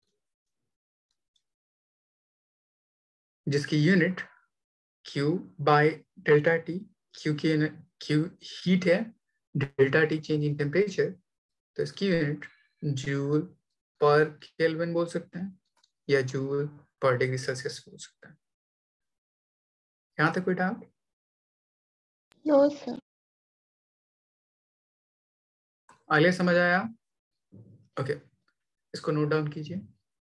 जिसकी unit Q by delta T. Q की यूनिट Q हीट है, delta T change in temperature, तो इसकी यूनिट जूल पर केल्विन बोल सकते हैं या जूल पर डिग्री सेल्सियस बोल सकते हैं. यहाँ तक कोई डाउट? No sir. आलिया समझ आया? ओके, इसको नोट डाउन कीजिए.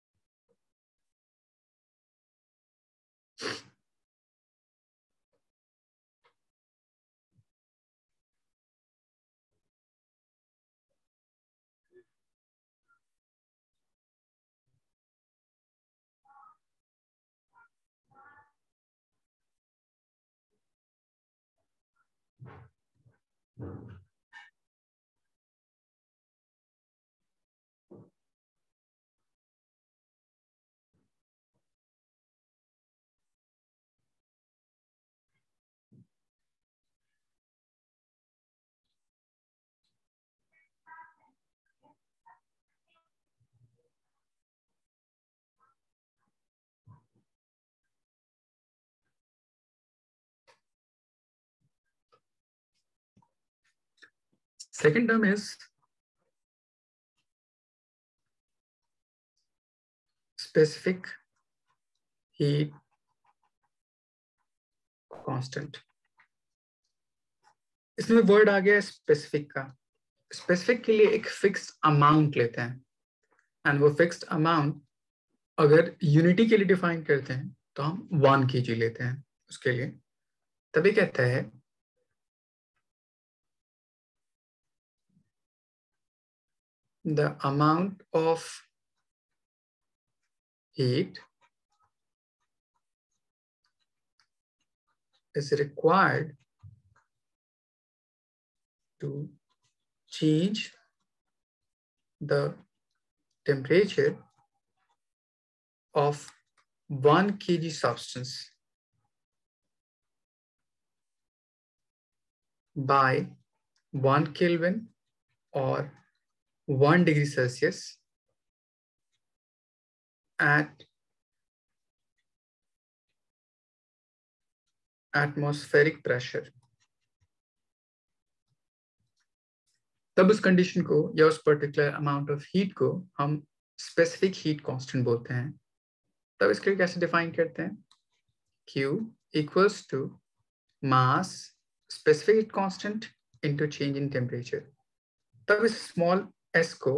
Second term is specific heat constant. इसमें वर्ड आ गया स्पेसिफिक का. स्पेसिफिक के लिए एक फिक्स्ड अमाउंट लेते हैं एंड वो फिक्स्ड अमाउंट अगर यूनिटी के लिए डिफाइन करते हैं तो हम 1 kg लेते हैं उसके लिए. तभी कहता है the amount of heat is required to change the temperature of 1 kg substance by 1 Kelvin or 1 degree Celsius at atmospheric pressure. तब उस कंडीशन को या उस पर्टिकुलर अमाउंट ऑफ हीट को हम स्पेसिफिक हीट कांस्टेंट बोलते हैं. तब इसके लिए कैसे डिफाइन करते हैं? Q equals to mass specific heat constant into change in temperature. तब इस स्मॉल s को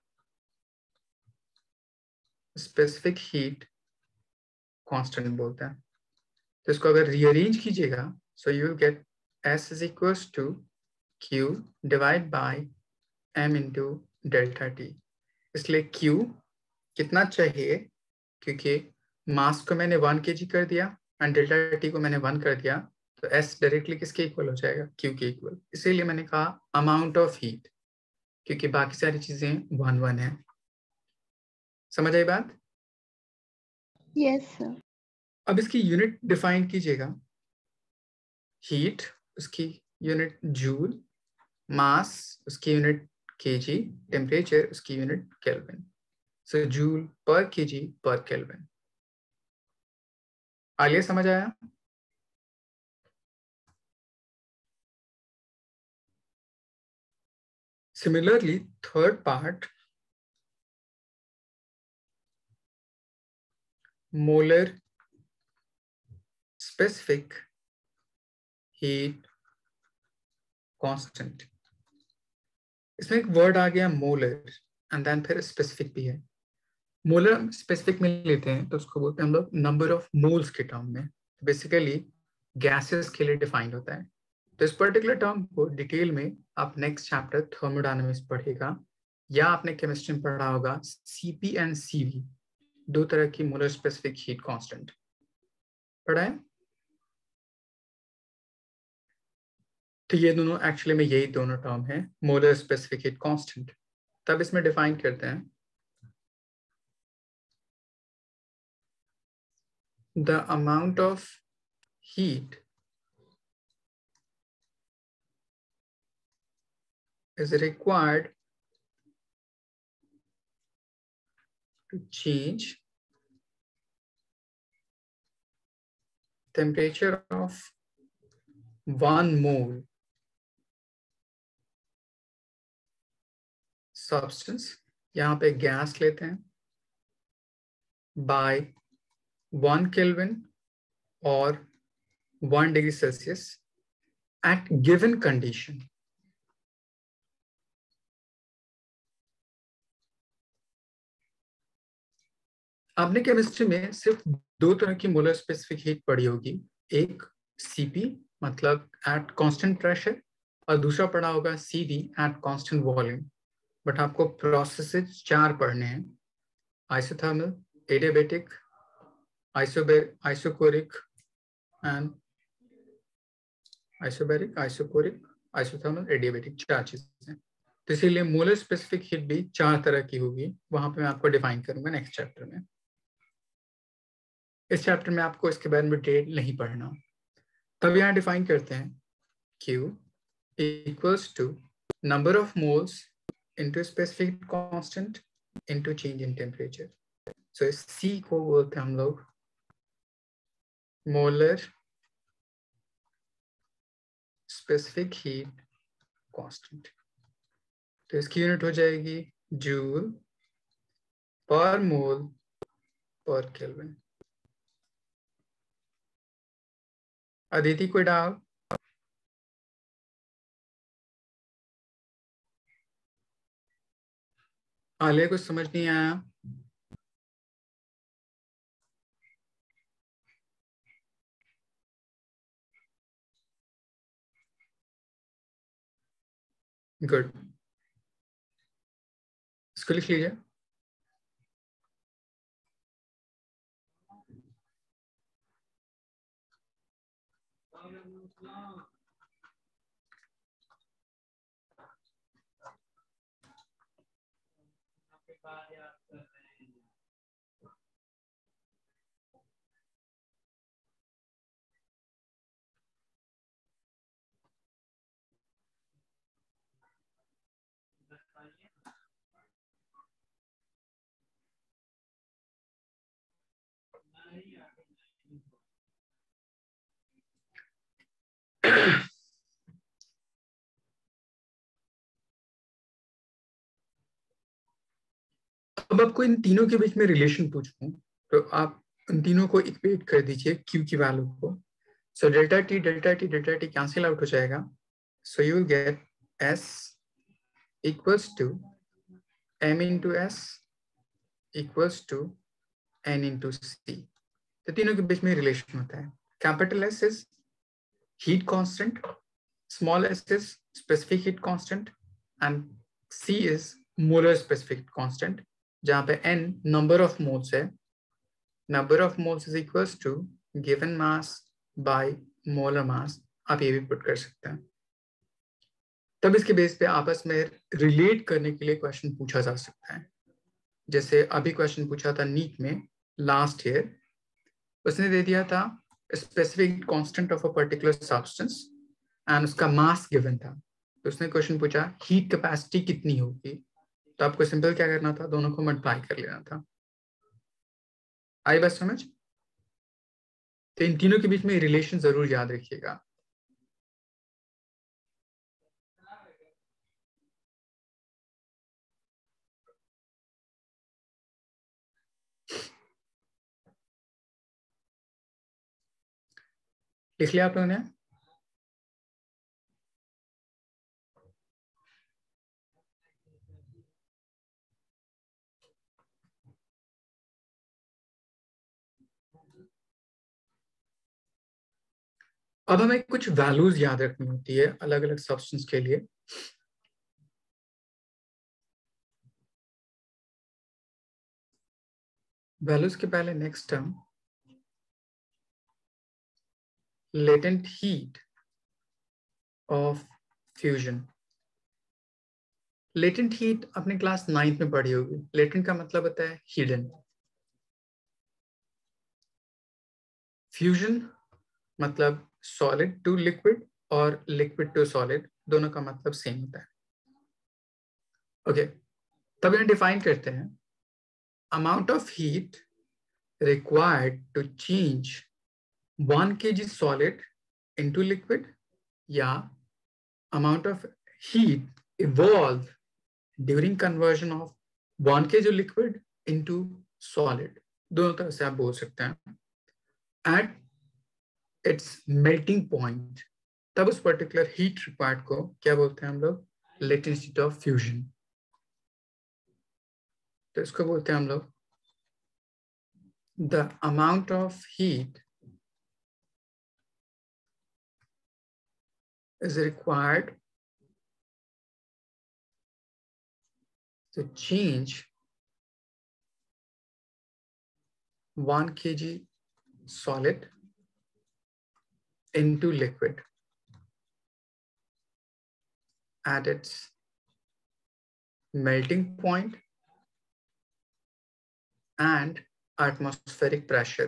स्पेसिफिक हीट कांस्टेंट बोलते हैं. तो इसको अगर रीअरेंज कीजिएगा so you will get S is equals to Q divide by M into delta T. इसलिए Q कितना चाहिए, क्योंकि मास को मैंने 1 kg कर दिया एंड डेल्टा T को मैंने 1 कर दिया, तो S डायरेक्टली किसके इक्वल हो जाएगा? Q के इक्वल. इसीलिए मैंने कहा अमाउंट ऑफ हीट, क्योंकि बाकी सारी चीजें 1-1 है. समझ आई बात? Yes sir. अब इसकी यूनिट डिफाइन कीजिएगा. हीट उसकी यूनिट जूल, मास उसकी यूनिट केजी, टेम्परेचर उसकी unit kelvin. So joule per KG per kelvin. Aaliya समझ आया? Similarly, third part, molar specific heat constant. इसमें एक वर्ड आ गया मोलर एंड देन फिर स्पेसिफिक भी है। मोलर स्पेसिफिक में लेते हैं तो उसको बोलते हैं हम लोग नंबर ऑफ मोल्स के टर्म में। बेसिकली गैसेस के लिए डिफाइंड होता है। तो इस पर्टिकुलर टर्म को डिटेल में आप नेक्स्ट चैप्टर थर्मोडायनामिक्स पढ़ेगा या आपने केमिस्ट्री में पढ़ा होगा सीपी एंड सीवी, दो तरह की मोलर स्पेसिफिक हीट कांस्टेंट पढ़ा है। तो ये दोनों एक्चुअली में यही दोनों टर्म है, मोलर स्पेसिफिक हीट कांस्टेंट। तब इसमें डिफाइन करते हैं the amount of heat is required to change temperature of 1 mole substance, यहाँ पे गैस लेते हैं, by 1 Kelvin or 1 degree Celsius at given condition। आपने केमिस्ट्री में सिर्फ दो तरह की मोलर स्पेसिफिक हीट पढ़ी होगी, एक सीपी मतलब एट कांस्टेंट प्रेशर और दूसरा पढ़ा होगा CV at constant volume. But आपको प्रोसेसेस 4 पढ़ने हैं, isothermal, adiabatic, isochoric and isobaric, isochoric, isothermal, adiabatic, 4 चीजें। तो इसीलिए मोलर स्पेसिफिक हीट भी 4 तरह की होगी, वहां पे मैं आपको डिफाइन करूंगा नेक्स्ट चैप्टर में। इस चैप्टर में आपको इसके बारे में डिटेल नहीं पढ़ना। तब यहाँ डिफाइन करते हैं Q equals to number of moles into specific constant into change in temperature। So इस C को बोलते हैं हम लोग molar specific heat constant। तो इसकी यूनिट हो जाएगी जूल पर मोल पर केल्विन। अदिति कोई डाउट? आलिया कुछ समझ नहीं आया? गुड, इसको लिख लीजिए। अब आपको इन तीनों के बीच में रिलेशन पूछूं तो आप इन तीनों को इक्वेट कर दीजिए Q की वैल्यू को। So delta T delta T delta T cancel out हो जाएगा। So you will get S equals to M into S equals to N into C। तो तीनों के बीच में रिलेशन होता है। Capital S is heat constant, small s is specific heat constant and C is molar specific constant, जहाँ पे n number of moles है। number of moles is equals to given mass by molar mass। आप ये भी put कर सकते हैं। तब इसके बेस पे आपस में रिलेट करने के लिए क्वेश्चन पूछा जा सकता है। जैसे अभी क्वेश्चन पूछा था नीट में लास्ट ईयर, उसने दे दिया था specific constant of a particular substance and उसका मास गिवन था। तो उसने क्वेश्चन पूछा हीट कैपेसिटी कितनी होगी, तो आपको सिंपल क्या करना था, दोनों को मल्टीप्लाई कर लेना था। आई बात समझ? तो इन तीनों के बीच में रिलेशन जरूर याद रखिएगा। लिख लिया आप लोगों ने? अब हमें कुछ वैल्यूज याद रखनी होती है अलग अलग सब्सटेंस के लिए। वैल्यूज के पहले next term latent heat of fusion. Latent heat अपने क्लास 9th में पढ़ी होगी। लेटेंट का मतलब होता है हिडन। फ्यूजन मतलब सॉलिड टू लिक्विड और लिक्विड टू सॉलिड, दोनों का मतलब सेम होता है। ओके, तब यहाँ डिफाइन करते हैं amount of heat required to change 1 kg solid into liquid या amount of heat evolve during conversion of 1 kg liquid into solid। दोनों तरह से आप बोल सकते हैं। At its melting point, तब उस पर्टिकुलर हीट रिक्वायर्ड को क्या बोलते हैं हम लोग? Latent heat of fusion. तो इसको बोलते हैं हम लोग the amount of heat is required to change 1 kg solid into liquid at its melting point and atmospheric pressure।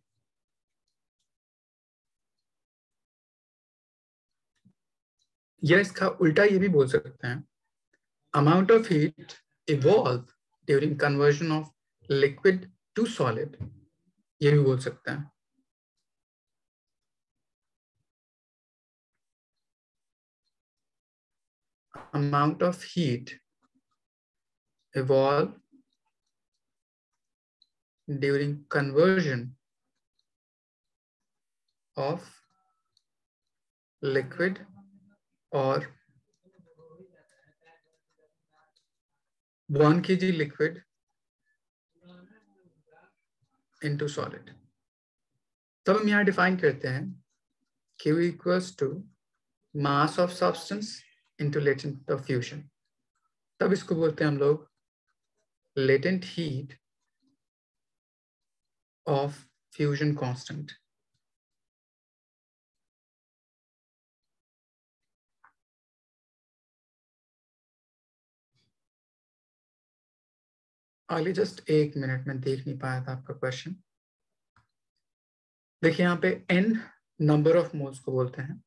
या इसका उल्टा ये भी बोल सकते हैं amount of heat evolve during conversion of liquid to solid, ये भी बोल सकते हैं। Amount of heat evolve during conversion of liquid और 1 kg लिक्विड इनटू सॉलिड। तब हम यहाँ डिफाइन करते हैं Q equals to mass of substance into latent of fusion. तब इसको बोलते हैं हम लोग latent heat of fusion constant. अगले जस्ट 1 मिनट में देख नहीं पाया था आपका क्वेश्चन। देखिए यहाँ पे n नंबर ऑफ मोल्स को बोलते हैं।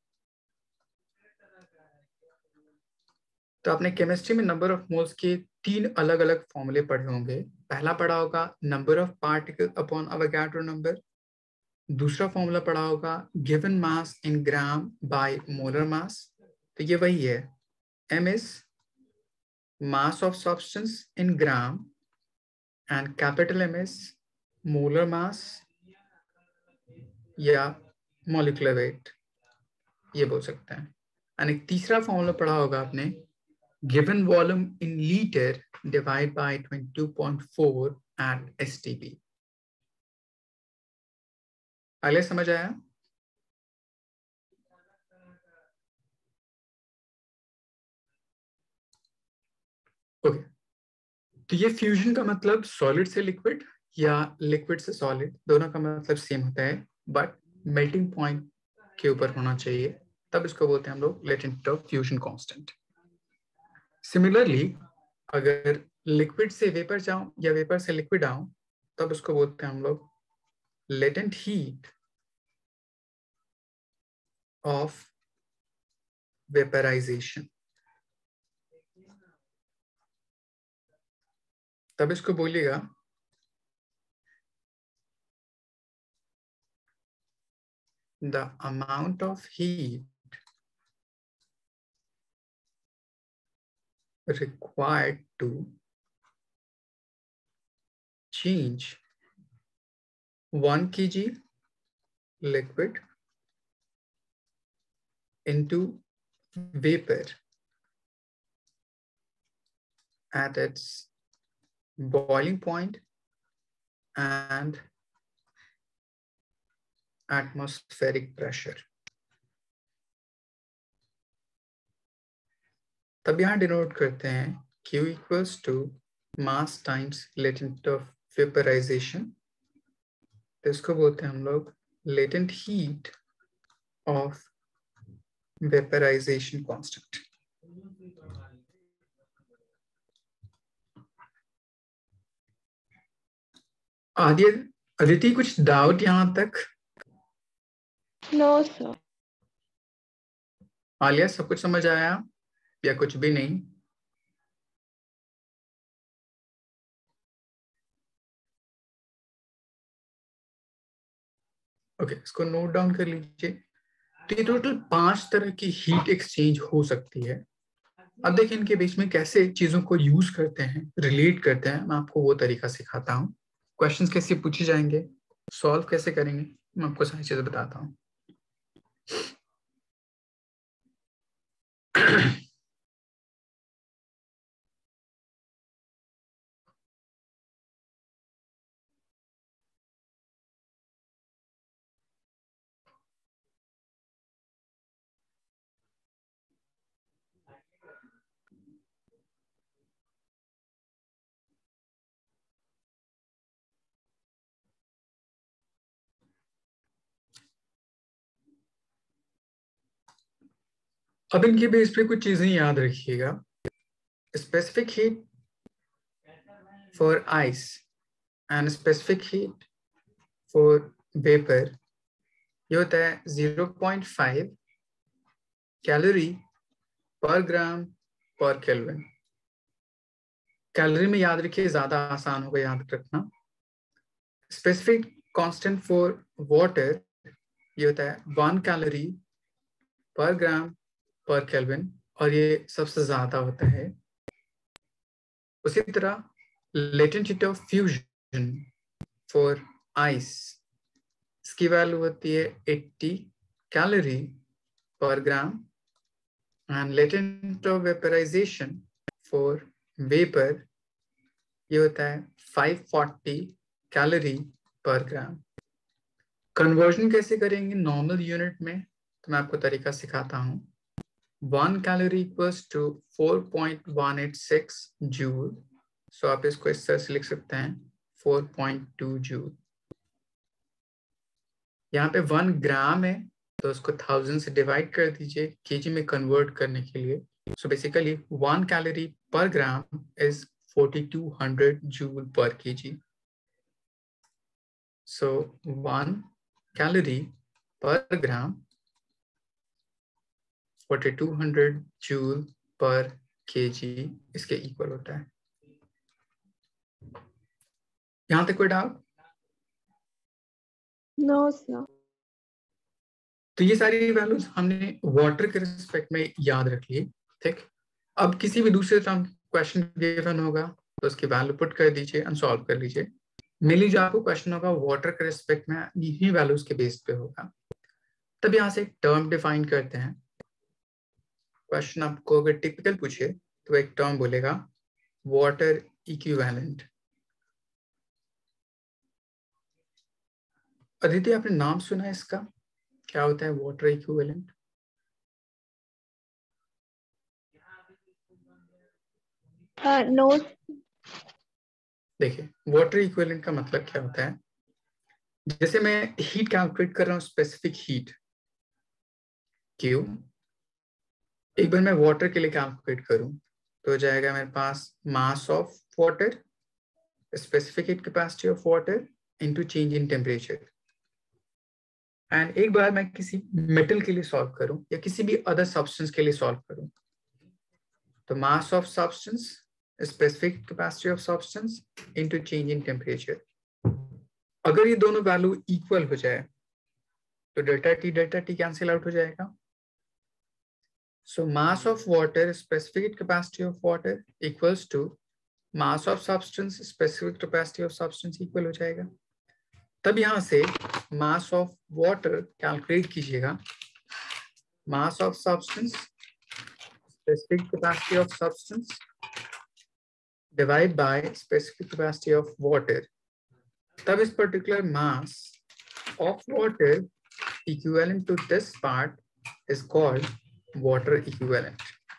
तो आपने केमिस्ट्री में नंबर ऑफ मोल्स के 3 अलग अलग फॉर्मूले पढ़े होंगे। पहला पढ़ा होगा number of particle upon Avogadro number. दूसरा फॉर्मूला पढ़ा होगा given mass in gram by molar mass. तो ये वही है, m is mass of substance in gram and capital M is molar mass या molecular weight, ये बोल सकते हैं। और एक तीसरा फॉर्मूला पढ़ा होगा आपने given volume in litre divide by 22.4 at STP। अगले समझ आया? ओके, तो ये फ्यूजन का मतलब सॉलिड से लिक्विड या लिक्विड से सॉलिड, दोनों का मतलब सेम होता है, बट मेल्टिंग पॉइंट के ऊपर होना चाहिए। तब इसको बोलते हैं हम लोग latent of fusion constant. Similarly अगर लिक्विड से वेपर जाऊं या वेपर से लिक्विड आऊं, तब उसको बोलते हैं हम लोग लेटेंट हीट ऑफ वेपराइजेशन। तब इसको बोलिएगा the amount of heat required to change 1 kg liquid into vapor at its boiling point and atmospheric pressure. तब यहाँ डिनोट करते हैं Q equals to mass times latent of vaporization. तो इसको बोलते हैं हम लोग latent heat of vaporization constant. Aditi कुछ डाउट यहाँ तक? No sir. आलिया सब कुछ समझ आया या कुछ भी नहीं? ओके, इसको नोट डाउन कर लीजिए। तो ये टोटल 5 तरह की हीट एक्सचेंज हो सकती है। अब देखिए इनके बीच में कैसे चीजों को यूज करते हैं, रिलेट करते हैं, मैं आपको वो तरीका सिखाता हूँ। क्वेश्चंस कैसे पूछे जाएंगे, सॉल्व कैसे करेंगे, मैं आपको सारी चीजें बताता हूँ। अब इनके बेस पे कुछ चीजें याद रखिएगा। Specific heat for ice and specific heat for vapour ये होता है 0.5 कैलोरी पर ग्राम पर केल्विन। कैलोरी में याद रखिए, ज्यादा आसान होगा याद रखना। स्पेसिफिक कांस्टेंट फॉर वाटर ये होता है 1 कैलोरी पर ग्राम पर केल्विन और ये सबसे ज्यादा होता है। उसी तरह latent heat of fusion for ice, इसकी वैल्यू होती है 80 calorie per gram and latent of vaporisation for vapour ये होता है 540 कैलोरी पर ग्राम। कन्वर्जन कैसे करेंगे नॉर्मल यूनिट में, तो मैं आपको तरीका सिखाता हूँ। 1 calorie equals to 4.186 joule. So आप इसको इस तरह से लिख सकते हैं 4.2 जूल। यहाँ पे 1 ग्राम है तो उसको 1000 से डिवाइड कर दीजिए केजी में कन्वर्ट करने के लिए। So basically 1 calorie per gram is 4200 joule per KG. So 1 calorie per gram 4200 joule per KG इसके इक्वल होता है। यहाँ तक कोई डाउट? No sir. तो ये सारी वैल्यूज हमने वाटर के रिस्पेक्ट में याद रख ली। ठीक, अब किसी भी दूसरे टर्म क्वेश्चन गिवन होगा तो उसकी वैल्यू पुट कर दीजिए एंड सॉल्व कर लीजिए। मेनली जो आपको क्वेश्चन होगा वाटर के रिस्पेक्ट में इन्हीं वैल्यूज के बेस पे होगा। तब यहाँ से एक टर्म डिफाइन करते हैं। क्वेश्चन आपको अगर टिपिकल पूछे तो एक टर्म बोलेगा वाटर इक्विवेलेंट। अदिति आपने नाम सुना है इसका, क्या होता है वाटर इक्विवेलेंट? नो। देखिए वाटर इक्विवेलेंट का मतलब क्या होता है, जैसे मैं हीट कैलकुलेट कर रहा हूँ, स्पेसिफिक हीट क्यू, एक बार मैं वाटर के लिए कैलकुलेट करूं तो हो जाएगा मेरे पास mass of water, specific heat capacity of water into change in temperature. And एक बार मैं किसी मेटल के लिए सॉल्व करूं या किसी भी अदर सब्सटेंस के लिए सॉल्व करूं तो mass of substance, specific capacity of substance into change in temperature. अगर ये दोनों वैल्यू इक्वल हो जाए तो डेल्टा टी कैंसिल आउट हो जाएगा। So mass of water, specific capacity of water equals to mass of substance, specific capacity of substance equal हो जाएगा। तब यहाँ से mass of water कैलकुलेट कीजिएगा mass of substance, specific capacity of substance, divide by specific capacity of water. तब इस particular mass of water equivalent to this part is called water equivalent.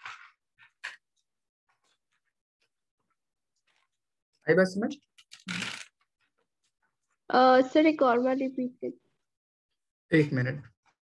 आई बात समझ? सर एक और बार रिपीट कर। एक minute.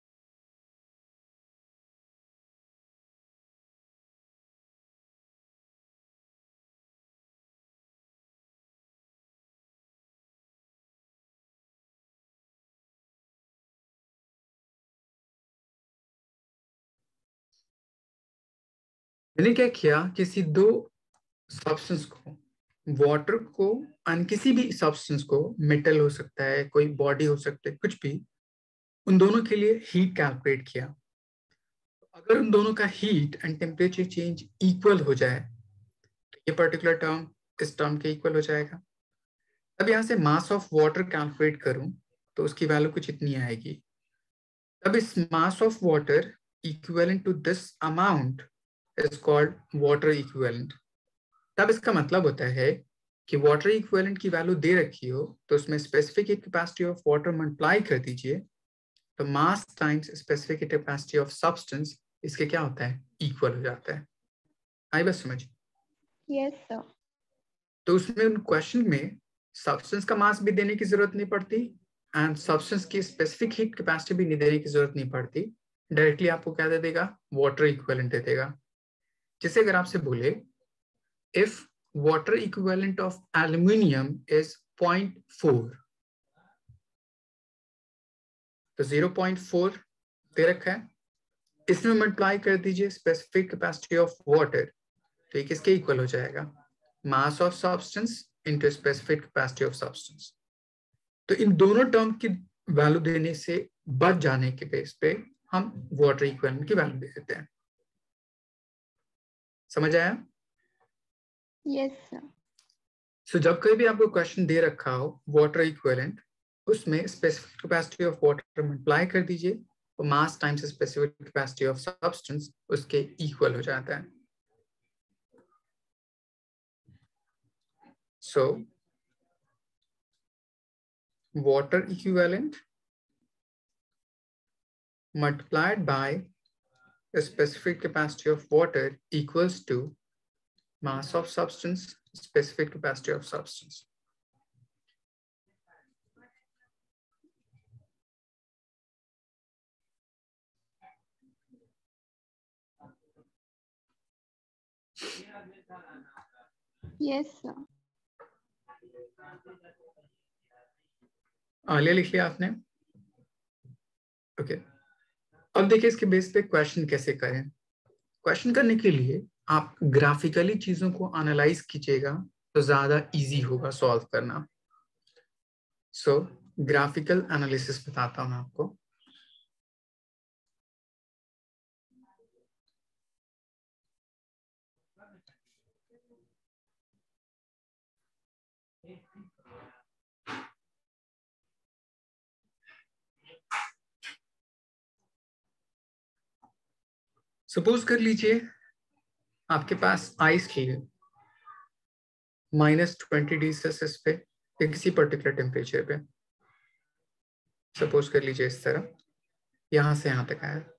मैंने क्या किया, किसी दो सब्सटेंस को, वाटर को और किसी भी सब्सटेंस को, मेटल हो सकता है, कोई बॉडी हो सकता है, कुछ भी, उन दोनों के लिए हीट कैलकुलेट किया। अगर उन दोनों का heat and temperature change equal हो जाए तो ये पर्टिकुलर टर्म इस टर्म के इक्वल हो जाएगा। अब यहां से मास ऑफ वाटर कैलकुलेट करूं तो उसकी वैल्यू कुछ इतनी आएगी। अब इस mass of water equivalent to this amount is called water equivalent. तब इसका मतलब होता है कि वाटर इक्विवेलेंट की वैल्यू दे रखी हो तो उसमें specific capacity of water multiply कर दीजिए, तो mass times specific capacity of substance इसके क्या होता है, इक्वल हो जाता है। आई बस समझ? Yes sir. तो उसमें उन क्वेश्चन में सब्सटेंस का मास भी देने की जरूरत नहीं पड़ती एंड सब्सटेंस की स्पेसिफिक हीट कैपेसिटी भी नहीं देने की जरूरत नहीं पड़ती। डायरेक्टली आपको क्या दे देगा, वाटर इक्विवेलेंट दे देगा। जैसे अगर आपसे बोले if water equivalent of aluminium is 0.4, तो 0.4 दे रखा है, इसमें मल्टीप्लाई कर दीजिए स्पेसिफिक कैपेसिटी ऑफ वाटर, तो ये किसके इक्वल हो जाएगा, mass of substance into specific capacity of substance. तो इन दोनों टर्म की वैल्यू देने से बच जाने के बेस पे हम वाटर इक्विवेलेंट की वैल्यू दे देते हैं। समझ आया? Yes sir. सो जब कभी भी आपको क्वेश्चन दे रखा हो वाटर इक्विवेलेंट, उसमें specific capacity of water multiply कर दीजिए और mass times specific capacity of substance उसके इक्वल हो जाता है। So water equivalent multiplied by the specific capacity of water equals to mass of substance, specific capacity of substance. Yes sir. Aliya लिख लिया आपने? ओके। अब देखिए इसके बेस पे क्वेश्चन कैसे करें। क्वेश्चन करने के लिए आप ग्राफिकली चीजों को एनालाइज कीजिएगा तो ज्यादा इजी होगा सॉल्व करना। सो ग्राफिकल एनालिसिस बताता हूं मैं आपको। सपोज कर लीजिए आपके पास आइस की है -20°C पे या किसी पर्टिकुलर टेम्परेचर पे। सपोज कर लीजिए इस तरह यहां से यहां तक आया,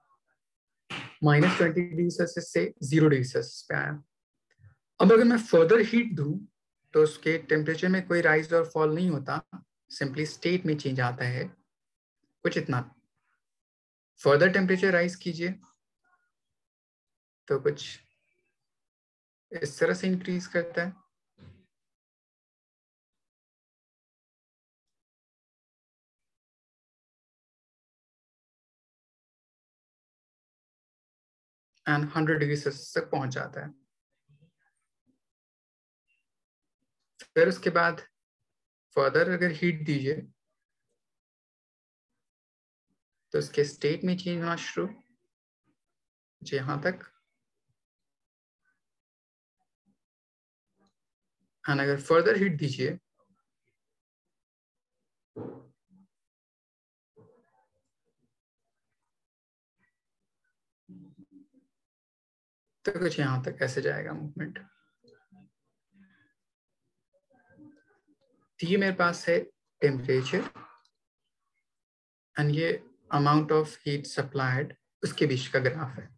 -20°C से 0°C पे आया। अब अगर मैं फर्दर हीट दूं तो उसके टेम्परेचर में कोई राइज और फॉल नहीं होता, सिंपली स्टेट में चेंज आता है कुछ इतना। फर्दर टेम्परेचर राइज कीजिए तो कुछ इस तरह से इंक्रीज करता है। एंड 100°C तक पहुंच जाता है। फिर उसके बाद फर्दर अगर हीट दीजिए तो उसके स्टेट में चेंज होना शुरू, यहां तक। एंड अगर फर्दर हीट दीजिए तो कुछ यहां तक ऐसे जाएगा मूवमेंट। तो ये मेरे पास है टेम्परेचर एंड ये अमाउंट ऑफ हीट सप्लाइड, उसके बीच का ग्राफ है।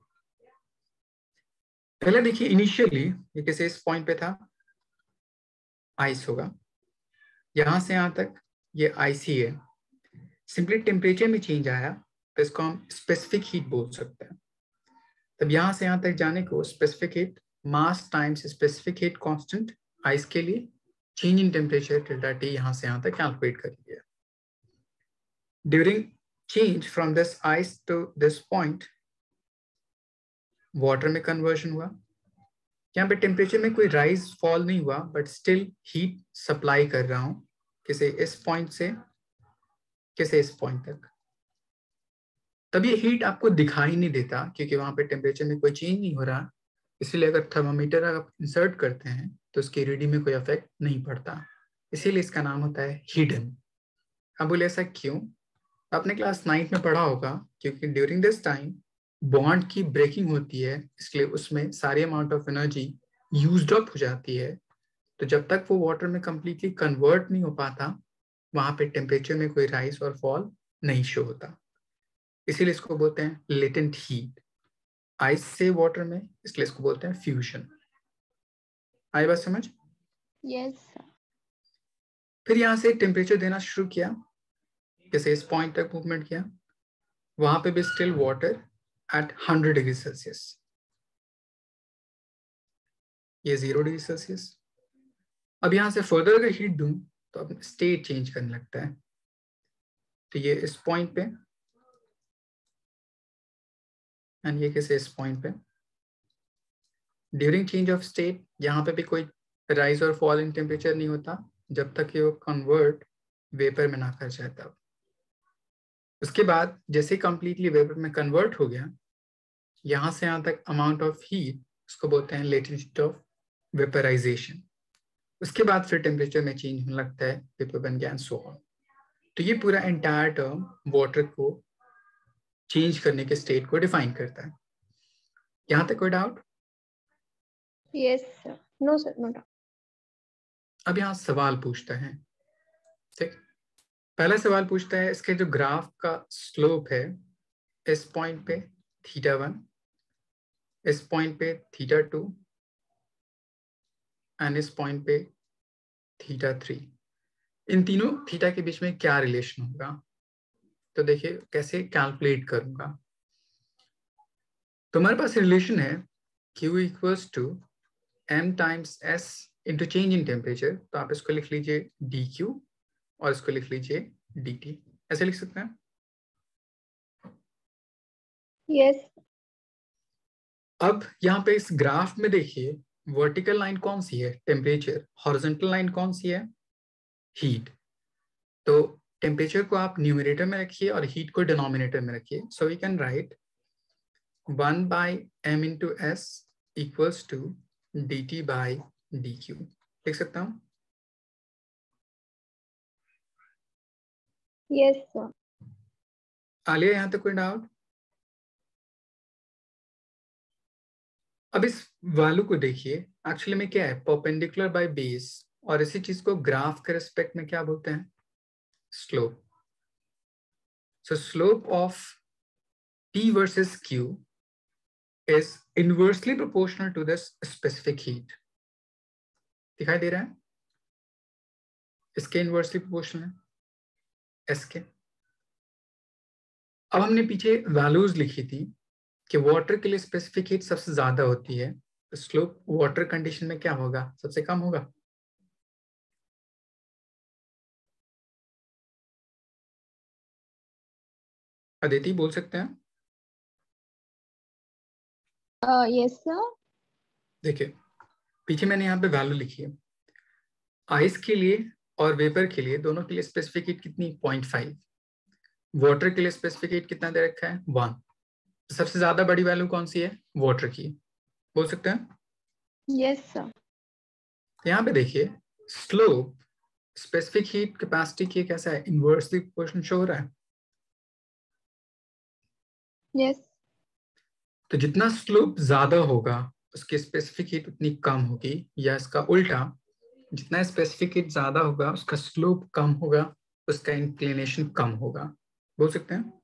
पहले देखिए इनिशियली ये किसी इस पॉइंट पे था, आइस होगा, यहां से यहां तक ये आईसी है। सिंपली टेम्परेचर में चेंज आया तो इसको हम स्पेसिफिक हीट बोल सकते हैं। तब यहां से यहां तक जाने को specific heat mass times specific heat constant ice के लिए change in temperature delta T यहां से यहां तक कैलकुलेट कर लिया। During change from this ice to this point water में कन्वर्जन हुआ। यहाँ पे टेम्परेचर में कोई राइज फॉल नहीं हुआ बट स्टिल हीट सप्लाई कर रहा हूं किसी इस पॉइंट से किसी इस पॉइंट तक। तब ये हीट आपको दिखाई नहीं देता क्योंकि वहां पे टेम्परेचर में कोई चेंज नहीं हो रहा, इसीलिए अगर थर्मामीटर आप इंसर्ट करते हैं तो उसकी रीडिंग में कोई इफेक्ट नहीं पड़ता, इसीलिए इसका नाम होता है हिडन। अब बोले ऐसा क्यों? आपने क्लास 9th में पढ़ा होगा क्योंकि ड्यूरिंग दिस टाइम बॉन्ड की ब्रेकिंग होती है, इसलिए उसमें सारी amount of energy used up हो जाती है। तो जब तक वो वाटर में कंप्लीटली कन्वर्ट नहीं हो पाता वहां पे टेम्परेचर में कोई राइज और फॉल नहीं शो होता, इसीलिए इसको बोलते हैं लेटेंट हीट। आइस से वाटर में, इसलिए इसको बोलते हैं फ्यूजन। आई बात समझ? Yes, sir. फिर यहां से टेम्परेचर देना शुरू किया, जैसे इस पॉइंट तक मूवमेंट किया, वहां पे भी still water at 100 degree Celsius, ये 0 डिग्री सेल्सियस। अब यहां से फर्दर अगर हीट दूं तो अब स्टेट चेंज करने लगता है। तो ये इस पॉइंट पे एंड ये कैसे इस पॉइंट पे। ड्यूरिंग चेंज ऑफ स्टेट यहाँ पे भी कोई राइज और फॉल इन टेम्परेचर नहीं होता जब तक ये वो कन्वर्ट वेपर में ना कर जाए तब। उसके बाद जैसे कंप्लीटली वेपर में कन्वर्ट हो गया, यहां से यहां तक अमाउंट ऑफ हीट, उसको बोलते हैं लेटेंट हीट ऑफ वेपराइजेशन। उसके बाद फिर टेम्परेचर में चेंज होने लगता है, वेपर बन गया एंड सो ऑन। तो ये पूरा एंटायर टर्म वाटर को चेंज करने के स्टेट को डिफाइन करता है। यहां तक कोई doubt? Yes, sir. No, sir. No doubt. अब यहाँ सवाल पूछता है, ठीक। पहला सवाल पूछता है इसके जो ग्राफ का स्लोप है, इस पॉइंट पे θ1, इस पॉइंट पे θ2 एंड इस पॉइंट पे θ3, इन तीनों थीटा के बीच में क्या रिलेशन होगा? तो देखिए कैसे कैलकुलेट करूंगा। तो हमारे पास रिलेशन है Q equals to m times s into change in temperature. तो आप इसको लिख लीजिए dq और इसको लिख लीजिए dt, ऐसे लिख सकते हैं। Yes. अब यहाँ पे इस ग्राफ में देखिए वर्टिकल लाइन कौन सी है? टेम्परेचर। हॉरिजॉन्टल लाइन कौन सी है? हीट। तो टेम्परेचर को आप न्यूमरेटर में रखिए और हीट को डिनोमिनेटर में रखिए। So we can write 1 by m into S equals to dt by dq, लिख सकता हूँ। Yes, sir. आलिया यहाँ तक कोई डाउट? अब इस वैल्यू को देखिए, एक्चुअली में क्या है? परपेंडिकुलर बाय बेस, और इसी चीज को ग्राफ के रिस्पेक्ट में क्या बोलते हैं? Slope. So slope of P versus Q is inversely proportional to this specific heat. दिखाई दे रहा है? इसके इनवर्सली प्रोपोर्शनल है एस के। अब हमने पीछे वैल्यूज लिखी थी कि वाटर के लिए स्पेसिफिक हीट सबसे ज्यादा होती है, तो स्लोप वाटर कंडीशन में क्या होगा? सबसे कम होगा। अदिति बोल सकते हैं? Yes, sir. देखिए पीछे मैंने यहाँ पे वैल्यू लिखी है, आइस के लिए और वेपर के लिए दोनों के लिए स्पेसिफिक हीट कितनी? 0.5। वाटर के लिए स्पेसिफिक हीट कितना दे रखा है? 1। सबसे ज्यादा बड़ी वैल्यू कौन सी है? वाटर की। बोल सकते हैं? Yes, sir. यहाँ पे देखिए स्लोप स्पेसिफिक हीट कैपेसिटी की कैसा है? इनवर्सली प्रोपोर्शनल शो हो रहा है। Yes. तो जितना स्लोप ज्यादा होगा उसकी स्पेसिफिक हीट उतनी कम होगी, या इसका उल्टा, जितना स्पेसिफिक हीट ज्यादा होगा उसका स्लोप कम होगा, उसका इंक्लिनेशन कम होगा। बोल सकते हैं?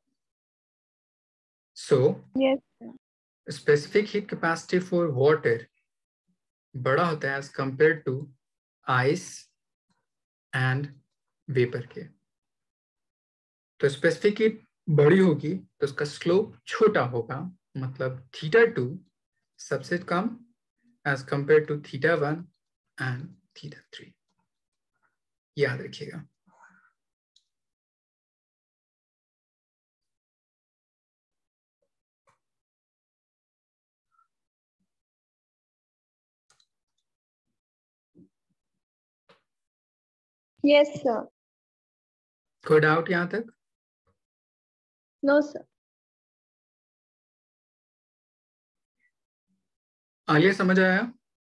So Yes. Specific heat capacity for water बड़ा होता है as compare to ice and vapour के। तो स्पेसिफिक हीट बड़ी होगी तो उसका स्लोप छोटा होगा, मतलब θ2 सबसे कम एज कंपेयर टू θ1 एंड θ3। याद रखिएगा। Yes, sir. कोई डाउट यहां तक? No, sir. आलिया समझ आया?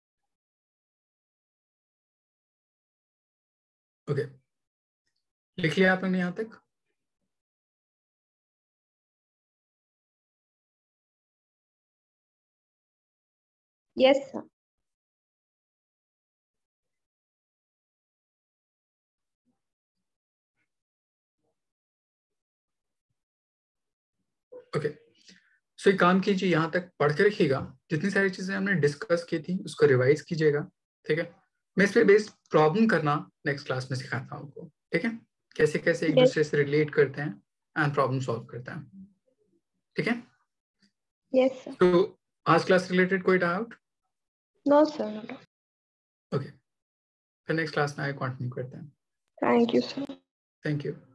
ओके, लिख लिया आपने यहां तक? Yes, sir. ओके, सो एक काम कीजिए, यहां तक पढ़ के रखिएगा। जितनी सारी चीजें हमने डिस्कस की थी उसको रिवाइज कीजिएगा, ठीक है? मैं इस पे बेस्ड प्रॉब्लम करना नेक्स्ट क्लास में सिखाता हूँ आपको, ठीक है? कैसे कैसे एक Yes. दूसरे से रिलेट करते हैं एंड प्रॉब्लम सॉल्व करते हैं, ठीक है? Yes, sir. तो आज क्लास रिलेटेड कोई doubt? No, sir. Not all. Okay, फिर नेक्स्ट क्लास में आगे कंटिन्यू करते हैं। Thank you, sir. Thank you.